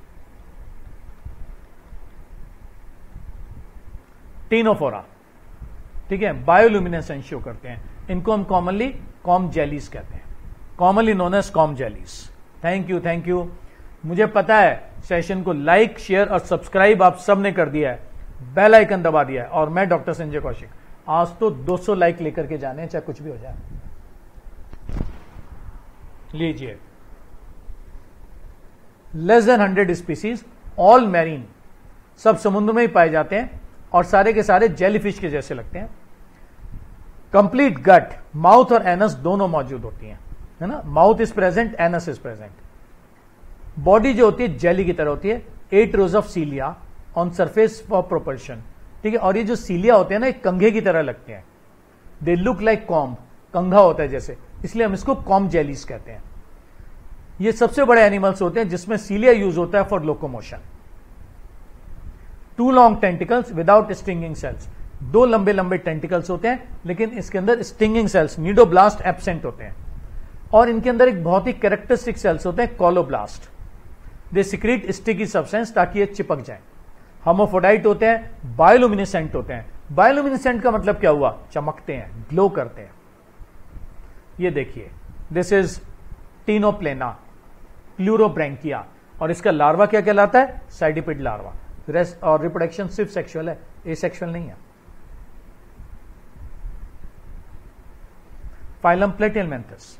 टीनोफोरा, ठीक है, बायोल्यूमिनेसेंस शो करते हैं। इनको हम कॉमनली कॉम जेलीज कहते हैं, commonly known as comb jellies. Thank you, thank you. मुझे पता है सेशन को लाइक, शेयर और सब्सक्राइब आप सबने कर दिया है, बेल आइकन दबा दिया है। और मैं डॉक्टर संजय कौशिक, आज तो दो सौ लाइक लेकर के जाने हैं, चाहे कुछ भी हो जाए। लीजिए, less than hundred species, all marine, सब समुद्र में ही पाए जाते हैं और सारे के सारे जेलीफिश के जैसे लगते हैं। कंप्लीट गट, माउथ और एनस दोनों मौजूद होती हैं, है ना। Mouth is present, anus is present. Body जो होती है जेली की तरह होती है, eight rows of cilia on surface for propulsion, ठीक है। और ये जो सीलिया होते हैं ना, एक कंघे की तरह लगते हैं, दे लुक लाइक कॉम्ब, कंघा होता है जैसे, इसलिए हम इसको कॉम्ब जेलीज कहते हैं। ये सबसे बड़े एनिमल्स होते हैं जिसमें सीलिया यूज होता है for locomotion. Two long tentacles without stinging cells, दो लंबे लंबे टेंटिकल्स होते हैं, लेकिन इसके अंदर स्टिंगिंग सेल्स, नीडोब्लास्ट एब्सेंट होते हैं। और इनके अंदर एक बहुत ही कैरेक्टरिस्टिक सेल्स होते हैं, colloblast. They secrete sticky substance ताकि ये चिपक जाए। हर्माफ्रोडाइट होते हैं, बायोलुमिनेसेंट होते हैं। बायोलुमिनेसेंट का मतलब क्या हुआ, चमकते हैं, ग्लो करते हैं। ये देखिए, दिस इज टीनोप्लेना, प्लूरोब्रैंकिया, और इसका लार्वा क्या कहलाता है, साइडिपिड लार्वा। रेस्ट और रिप्रोडक्शन सिर्फ सेक्सुअल है, एसेक्सुअल नहीं है। Phylum platyhelminthes,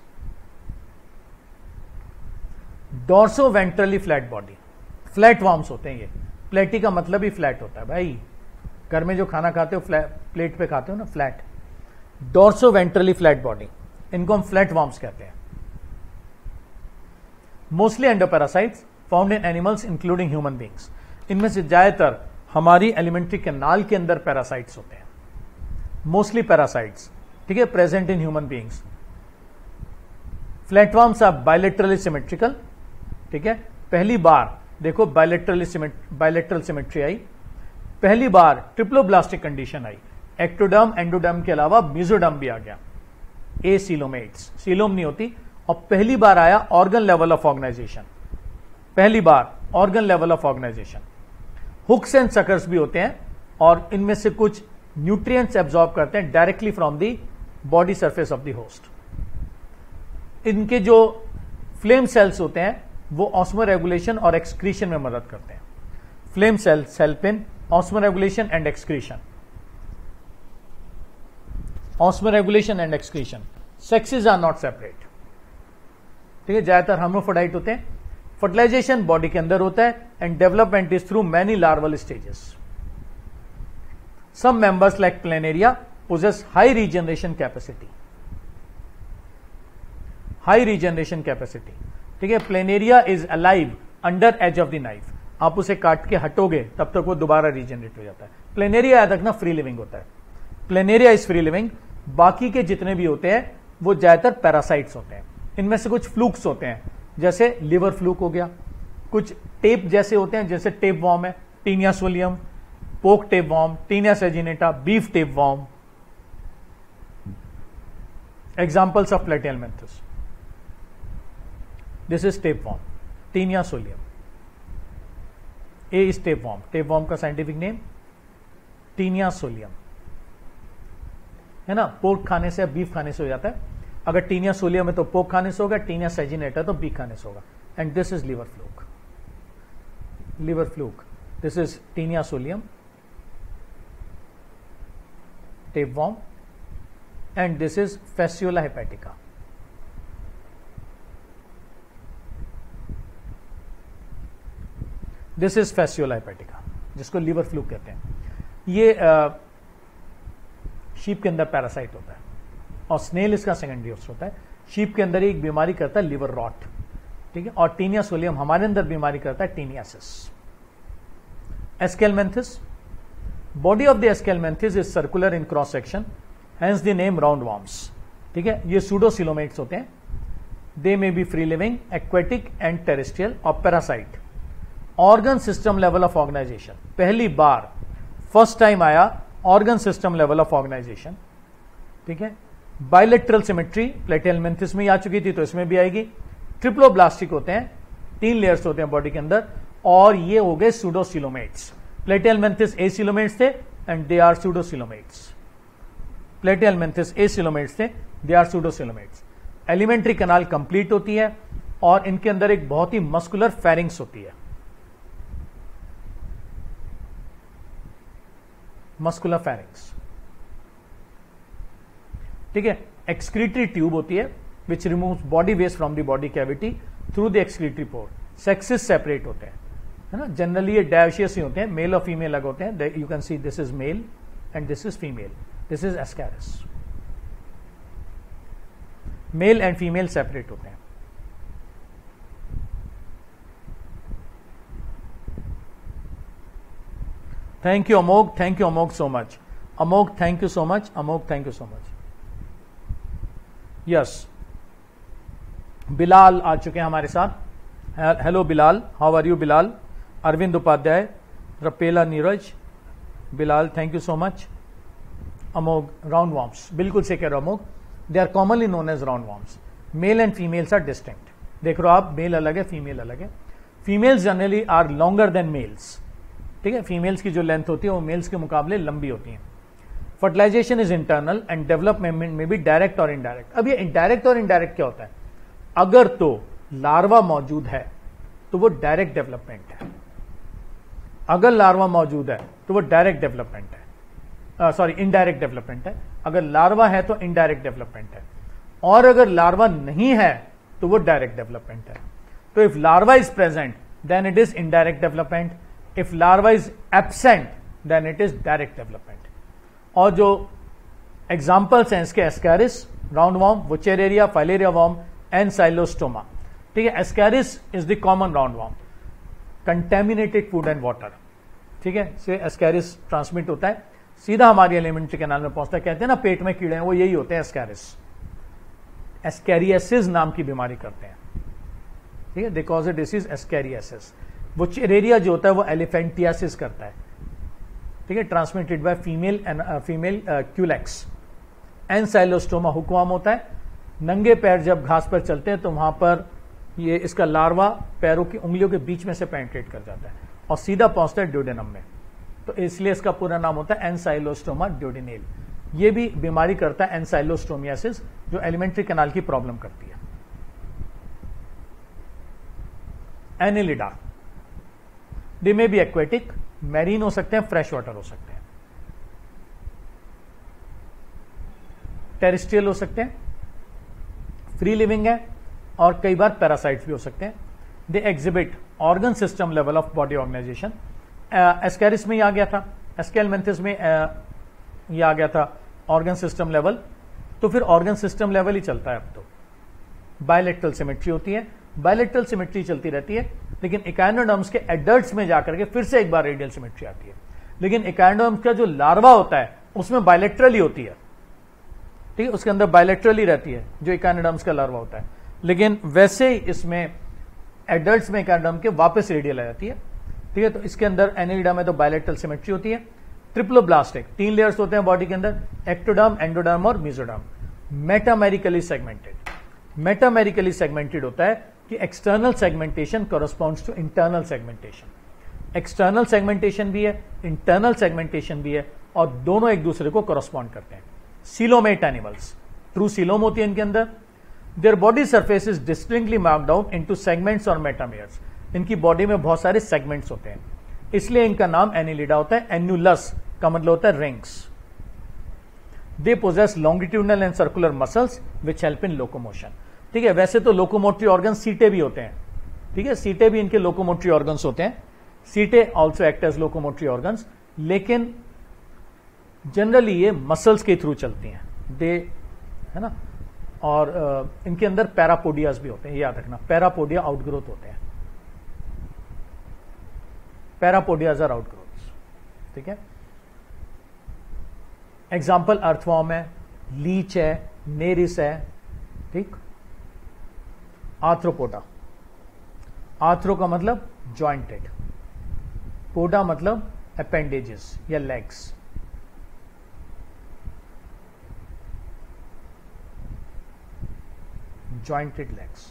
dorso ventrally flat body, flat worms होते हैं ये। प्लेटी का मतलब ही फ्लैट होता है भाई, घर में जो खाना खाते हो प्लेट पे खाते हो ना, flat. Dorso ventrally flat body, इनको हम फ्लैट वॉर्म्स कहते हैं। Mostly endoparasites found in animals including human beings. इनमें से ज्यादातर हमारी एलिमेंट्री कैनाल के अंदर पैरासाइट्स होते हैं, मोस्टली पैरासाइट्स, ठीक है, present in human beings. Flatworms are bilaterally symmetrical, ठीक है। पहली बार देखो बायलेटरली बायलेटरल सिमेट्री आई, पहली बार ट्रिप्लोब्लास्टिक कंडीशन आई, एक्टोडर्म एंडोडर्म के अलावा मेसोडर्म भी आ गया, ए सीलोमेट्स, सीलोम नहीं होती। और पहली बार आया ऑर्गन लेवल ऑफ ऑर्गेनाइजेशन, पहली बार organ level of organisation. Hooks and suckers भी होते हैं और इनमें से कुछ न्यूट्रिएंट्स एब्जॉर्ब करते हैं directly from the body surface of the host. इनके जो फ्लेम सेल्स होते हैं वो ऑस्मो रेगुलेशन और एक्सक्रीशन में मदद करते हैं। Flame cells help in osmoregulation and excretion, osmoregulation and excretion. Sexes are not separate, ठीक है, ज्यादातर हर्माफ्रोडाइट होते हैं। फर्टिलाइजेशन बॉडी के अंदर होता है and development is through many larval stages. Some members like planaria possess high regeneration capacity, high regeneration capacity, ठीक है। Planaria is alive under edge of the knife, आप उसे काट के हटोगे तब तक वो दोबारा रीजनरेट हो जाता है। प्लेनेरिया याद रखना फ्री लिविंग होता है, प्लेनेरिया इज फ्री लिविंग। बाकी के जितने भी होते हैं वो ज्यादातर पैरासाइट्स होते हैं। इनमें से कुछ फ्लूक्स होते हैं, जैसे लिवर फ्लूक हो गया, कुछ टेप जैसे होते हैं, जैसे टेप वॉर्म है, taenia solium, pork tape worm, taenia saginata, beef tape worm, examples of platyhelminthes. This is tape worm, taenia solium. A is tapeworm, tapeworm का साइंटिफिक नेम टीनिया सोलियम, है ना। पोर्क खाने से या बीफ खाने से हो जाता है, अगर टीनिया सोलियम है तो पोर्क खाने से होगा, टीनिया सेजिनेटा तो बीफ खाने से होगा। And this is liver fluke, liver fluke, this is taenia solium, tapeworm, and this is fasciola hepatica. This is fasciola hepatica, जिसको लिवर फ्लूक कहते हैं। ये शीप के अंदर पैरासाइट होता है और स्नेल इसका सेकेंडरी होस्ट होता है। शीप के अंदर एक बीमारी करता है लिवर रॉट, ठीक है, और टीनिया सोलियम हमारे अंदर बीमारी करता है taeniasis. Aschelminthes, body of the aschelminthes is circular in cross section, hence the name round worms, ठीक है। ये सूडोसिलोमेट्स होते हैं। They may be free living, aquatic and terrestrial और parasite. Organ system level of organisation, पहली बार first time आया organ system level of organisation, ठीक है। बायलेटरल सिमेट्री प्लेटेलमेंथिस में आ चुकी थी तो इसमें भी आएगी। ट्रिप्लोब्लास्टिक होते हैं, तीन लेयर्स होते हैं बॉडी के अंदर, और ये हो गए सूडोसिलोमेट्स। प्लेटेलमेंथिस एसिलोमेट्स थे and they are pseudocoelomates. Platyhelminthes acoelomates थे, they are pseudocoelomates. Alimentary canal complete होती है और इनके अंदर एक बहुत ही मस्कुलर फेरिंग्स होती है, मस्कुलर फेरिंग्स, ठीक है। एक्सक्रीटरी ट्यूब होती है which removes body waste from the body cavity through the excretory pore. Sexes separate होते हैं, है ना। जनरली ये डायोशियस ही होते हैं, मेल और फीमेल अलग होते हैं। You can see this is male and this is female, this is ascaris. Male and female separate होते हैं। Thank you Amogh, thank you Amogh so much. Amogh thank you so much, Amogh thank you so much. Yes, Bilal आ चुके हैं हमारे साथ। Hello Bilal, how are you Bilal. Arvind Upadhyay, Rapela Neeraj, Bilal thank you so much. Amogh, round worms, बिल्कुल से कह रहे हो Amogh, they are commonly known as round worms. Male and females are distinct, देख रहे हो आप, मेल अलग है, फीमेल अलग है। Females generally are longer than males, ठीक है। फीमेल्स की जो लेंथ होती है वो मेल्स के मुकाबले लंबी होती है। Fertilisation is internal and development में भी डायरेक्ट और इनडायरेक्ट। अब ये इनडायरेक्ट और इनडायरेक्ट क्या होता है? अगर तो लार्वा मौजूद है तो वो डायरेक्ट डेवलपमेंट है, अगर लार्वा मौजूद है तो वो डायरेक्ट डेवलपमेंट है, सॉरी इनडायरेक्ट डेवलपमेंट है। अगर लार्वा है तो इनडायरेक्ट डेवलपमेंट है, और अगर लार्वा नहीं है तो वो डायरेक्ट डेवलपमेंट है। तो if larva is present then it is indirect development, if larva is absent then it is direct development. और जो एग्जाम्पल्स हैं इसके, ascaris, round worm, wuchereria, filaria worm and ancylostoma, ठीक है। Ascaris is the common round worm, contaminated food and water, ठीक है, से Ascaris transmit होता है, सीधा हमारी एलिमेंट्री कैनाल में पहुंचता है। कहते हैं ना पेट में कीड़े हैं, वो यही होते हैं एस्कैरिस। एस्कैरियासिस नाम की बीमारी करते हैं, ठीक है, they cause a disease ascariasis. Wuchereria जो होता है वो एलिफेंटियासिस करता है, ठीक है, transmitted by female female culex. Ancylostoma hookworm होता है, नंगे पैर जब घास पर चलते हैं तो वहां पर ये इसका लार्वा पैरों की उंगलियों के बीच में से पेनिट्रेट कर जाता है और सीधा पहुंचता है ड्यूडेनम में, तो इसलिए इसका पूरा नाम होता है एनसाइलोस्टोमा ड्यूडेनेल। ये भी बीमारी करता है एनसाइलोस्टोमियासिस, जो एलिमेंट्री कैनाल की प्रॉब्लम करती है। Annelida, they may be aquatic, marine हो सकते हैं, फ्रेश वाटर हो सकते हैं, टेरेस्ट्रियल हो सकते हैं, फ्री लिविंग है, और कई बार पैरासाइट्स भी हो सकते हैं। They exhibit organ system level of body organisation. Ascaris में ये आ गया था, एस्केलमेंथिस में uh, ये आ गया था ऑर्गन सिस्टम लेवल, तो फिर ऑर्गन सिस्टम लेवल ही चलता है अब तो। बायलेटरल सिमेट्री होती है, बायलेटरल सिमेट्री चलती रहती है, लेकिन इकाइनोडर्म्स के एडल्ट्स में जाकर के फिर से एक बार रेडियल सिमेट्री आती है। लेकिन इकाइनोडर्म्स का जो लार्वा होता है उसमें बायलेटरल ही होती है, ठीक है, उसके अंदर बायलेटरल ही रहती है जो इकाइनोडर्म्स का लार्वा होता है। लेकिन वैसे ही इसमें एडल्ट्स में इकाइनोडर्म के वापस रेडियल आ जाती है, ठीक है। तो इसके अंदर एनिलिडा में तो बायलेटरल सिमेट्री होती है। ट्रिप्लोब्लास्टिक, तीन लेयर्स होते हैं बॉडी के अंदर, एक्टोडर्म, एंडोडर्म और mesoderm. Metamerically segmented, metamerically segmented होता है कि external segmentation corresponds to internal segmentation. External segmentation भी है, इंटरनल सेगमेंटेशन भी है, और दोनों एक दूसरे को करस्पॉन्ड करते हैं। सीलोमेट एनिमल्स, ट्रू सीलोम होती है इनके अंदर। Their body surface is distinctly marked out into segments और मेटामेयर्स। इनकी बॉडी में बहुत सारे सेगमेंट्स होते हैं, इसलिए इनका नाम एनिलिडा होता है। एन्युलस का मतलब होता है rings. They possess longitudinal and circular muscles which help in locomotion. ठीक है, वैसे तो लोकोमोटरी ऑर्गन सीटे भी होते हैं, ठीक है, सीटे भी इनके लोकोमोटरी ऑर्गन्स होते हैं। Setae also act as locomotory organs, लेकिन जनरली ये मसल्स के थ्रू चलती हैं, दे है ना। और uh, इनके अंदर पैरापोडियाज भी होते हैं, याद रखना, पैरापोडिया आउटग्रोथ होते हैं, पैरापोडियाज आर आउटग्रोथ। ठीक है, एग्जाम्पल अर्थवॉर्म है, लीच है, नेरिस है, ठीक। आर्थ्रोपोडा, आर्थ्रो का मतलब जॉइंटेड, पोडा मतलब अपेंडेजेस या legs. Jointed legs.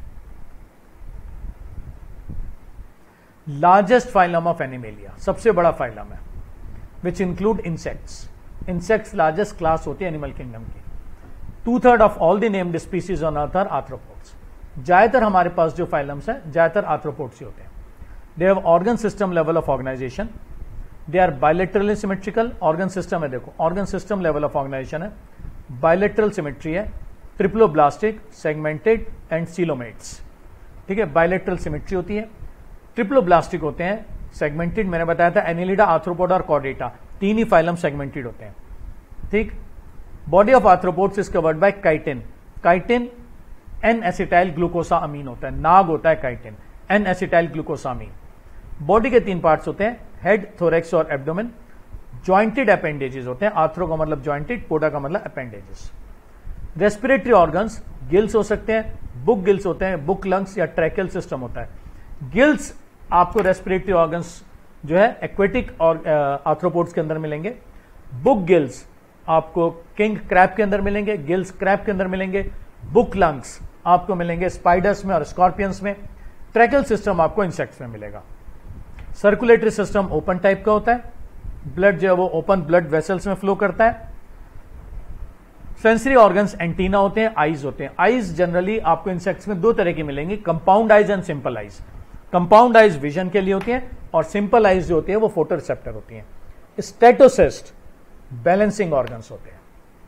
Largest phylum of animalia, सबसे बड़ा फाइलम है, which include insects. Insects largest class होती है एनिमल किंगडम की। Two third of all the named species on earth are arthropods. ज्यादातर हमारे पास जो फाइलम्स हैं ज्यादातर आर्थ्रोपोड्स ही होते हैं। They have organ system level of organisation, they are bilaterally symmetrical. Organ system है, देखो organ system level of organisation है, बायलेटरल सिमेट्री है, ट्रिप्लोब्लास्टिक, सेगमेंटेड एंड सीलोमेट्स। ठीक है, बायलेटरल सिमेट्री होती है, ट्रिप्लोब्लास्टिक होते हैं, सेगमेंटेड मैंने बताया था, एनिलिडा, आर्थ्रोपोडा और कॉर्डेटा, तीन ही फाइलम सेगमेंटेड होते हैं। ठीक, body of arthropods is covered by chitin. Chitin N acetyl glucosamine होता है, नाग होता है chitin, N acetyl glucosamine. बॉडी के तीन पार्ट्स होते हैं, हेड, थोरेक्स और एब्डोमेन। जॉइंटेड अपेंडेजेस होते हैं, आर्थ्रो का मतलब जॉइंटेड, पोडा का मतलब अपेंडेजेस। रेस्पिरेटरी ऑर्गन्स, गिल्स हो सकते हैं, बुक गिल्स होते हैं, बुक लंग्स या ट्रैकियल सिस्टम होता है। गिल्स आपको रेस्पिरेटरी ऑर्गन्स जो है एक्वेटिक और आर्थ्रोपोड्स के अंदर मिलेंगे। बुक गिल्स आपको किंग क्रैब के अंदर मिलेंगे, गिल्स क्रैब के अंदर मिलेंगे। बुक लंग्स आपको मिलेंगे स्पाइडर्स में और स्कॉर्पियंस में। ट्रैकियल सिस्टम आपको इंसेक्ट्स में मिलेगा। सर्कुलेटरी सिस्टम ओपन टाइप का होता है, ब्लड जो है वो ओपन ब्लड वेसल्स में फ्लो करता है। सेंसरी ऑर्गन्स एंटीना होते हैं, आईज होते हैं। आईज जनरली आपको इंसेक्ट्स में दो तरह की मिलेंगी, compound eyes and simple eyes. Compound eyes vision के लिए होती हैं और सिंपल आईज जो होती है वो फोटो रिसेप्टर होती हैं। स्टेटोसिस्ट बैलेंसिंग ऑर्गन्स होते हैं।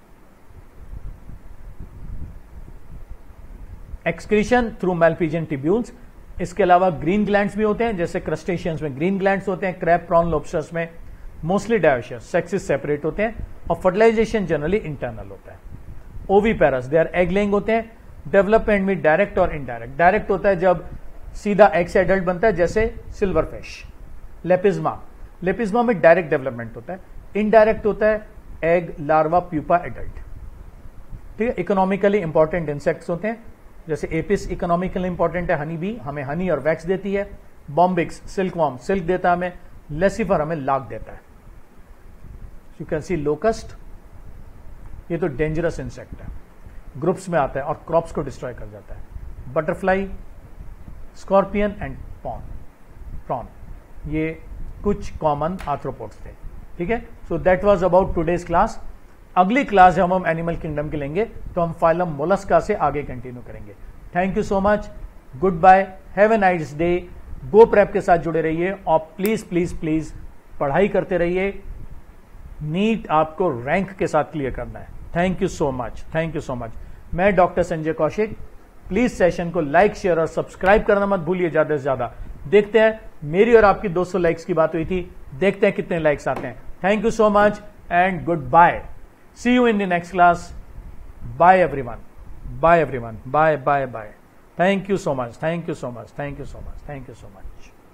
Excretion through malpighian tubules. इसके अलावा ग्रीन ग्लैंड्स भी होते हैं, जैसे क्रस्टेशियंस में ग्रीन ग्लैंड्स होते हैं, क्रैब, प्रॉन, लॉबस्टर्स में मोस्टली डायोशियस। सेक्सेस सेपरेट होते हैं और फर्टिलाइजेशन जनरली इंटरनल होता है। Oviparous, they are egg laying होते हैं। डेवलपमेंट में डायरेक्ट और इनडायरेक्ट। डायरेक्ट होता है जब सीधा एग से एडल्ट बनता है, जैसे सिल्वर फिश। लेपिज्मा, लेपिज्मा में डायरेक्ट डेवलपमेंट होता है। इनडायरेक्ट होता है एग, लार्वा, प्यूपा, एडल्ट। ठीक है, इकोनॉमिकली इंपॉर्टेंट इंसेक्ट्स होते हैं, जैसे एपिस इकोनॉमिकली इंपॉर्टेंट है, हनी बी हमें हनी और वैक्स देती है। बॉम्बिक्स सिल्कवॉर्म सिल्क देता है हमें। लेसिफर हमें लाख देता है। यू कैन सी लोकस्ट, ये तो डेंजरस इंसेक्ट है, ग्रुप्स में आता है और क्रॉप्स को डिस्ट्रॉय कर जाता है। Butterfly, scorpion and prawn prawn, ये कुछ कॉमन आर्थ्रोपोड्स थे। ठीक है, so that was about today's class. अगली क्लास जब हम एनिमल किंगडम की लेंगे तो हम फाइलम मोलस्का से आगे कंटिन्यू करेंगे। Thank you so much, goodbye, have a nice day. Go Prep के साथ जुड़े रहिए और प्लीज प्लीज प्लीज पढ़ाई करते रहिए। नीट आपको रैंक के साथ क्लियर करना है। Thank you so much, thank you so much. मैं doctor Sanjay Kaushik. Please session को लाइक, शेयर और सब्सक्राइब करना मत भूलिए ज्यादा से ज्यादा। देखते हैं, मेरी और आपकी दो सौ लाइक्स की बात हुई थी, देखते हैं कितने लाइक्स आते हैं। Thank you so much and goodbye. See you in the next class. Bye everyone. Bye everyone. Bye, bye, bye. Thank you so much. Thank you so much. Thank you so much. Thank you so much.